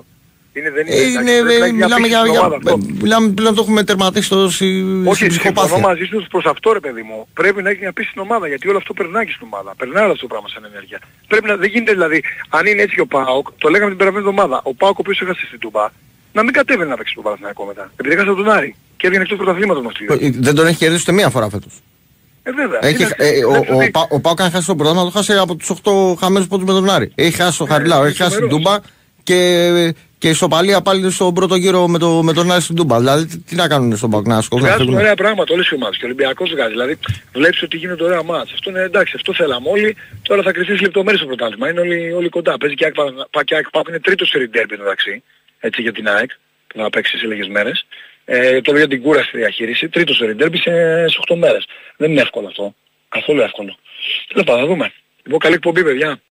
Μιλάμε πλέον το έχουμε τερματίσει στο ψυχοπάθεια. Όχι, συμφωνώ μαζί σου προς αυτό ρε παιδί μου. Πρέπει να έχει μια πίστη στην ομάδα, γιατί όλο αυτό περνάει και στην ομάδα. Περνάει όλο αυτό το πράγμα σαν ενέργεια. Δεν γίνεται δηλαδή, αν είναι έτσι ο ΠΑΟΚ, το λέγαμε την περασμένη εβδομάδα, ο ΠΑΟΚ ο οποίος έχασε στην Τούμπα, να μην κατέβαινε να παίξει τον Παναθηναϊκό μετά. Επειδή έχασε τον Άρη και έβγαινε εκτός πρωταθλήματος μας. Δεν τον έχει κερδίσει ούτε μία φορά φέτος. Βέβαια. Ο ΠΑΟΚ αν χάσει το πρωτάθλημα το χάσει από τους 8 χαμένους πόντους με τον Άρη. Έχει χάσει το Χαριλάου, έχει χάσει την Τούμπα και ισοπαλία πάλι στον πρώτο γύρο με τον Άρη στην Τούμπα. Δηλαδή τι να κάνουν στον ΠΑΟΚ να σκοτώσουν. Βγάζουν ωραία πράγματα όλες οι ομάδες και ο Ολυμπιακός βγάζει. Δηλαδή βλέπεις ότι γίνονται ωραία μάτς. Αυτό είναι εντάξει, αυτό θέλαμε όλοι. Τώρα θα κρυφτεί λεπτομέρειες στο πρωτάθλημα. Είναι όλοι κοντά. Παίζει και ΑΕΚ ΠΑΟΚ είναι τρίτο σε ντέρμπι μεταξύ. Έτσι για την ΑΕΚ που θα παίξει σε λίγες μέρες. Το λέω για την κούραση στη διαχείριση. Τρίτο σε ντέρμπι σε 8 μέρες. Δεν είναι εύκολο αυτό. Καθόλου εύκολο. Τέλος πάντων, θα δούμε. Λοιπόν, καλή εκπομπή παιδιά.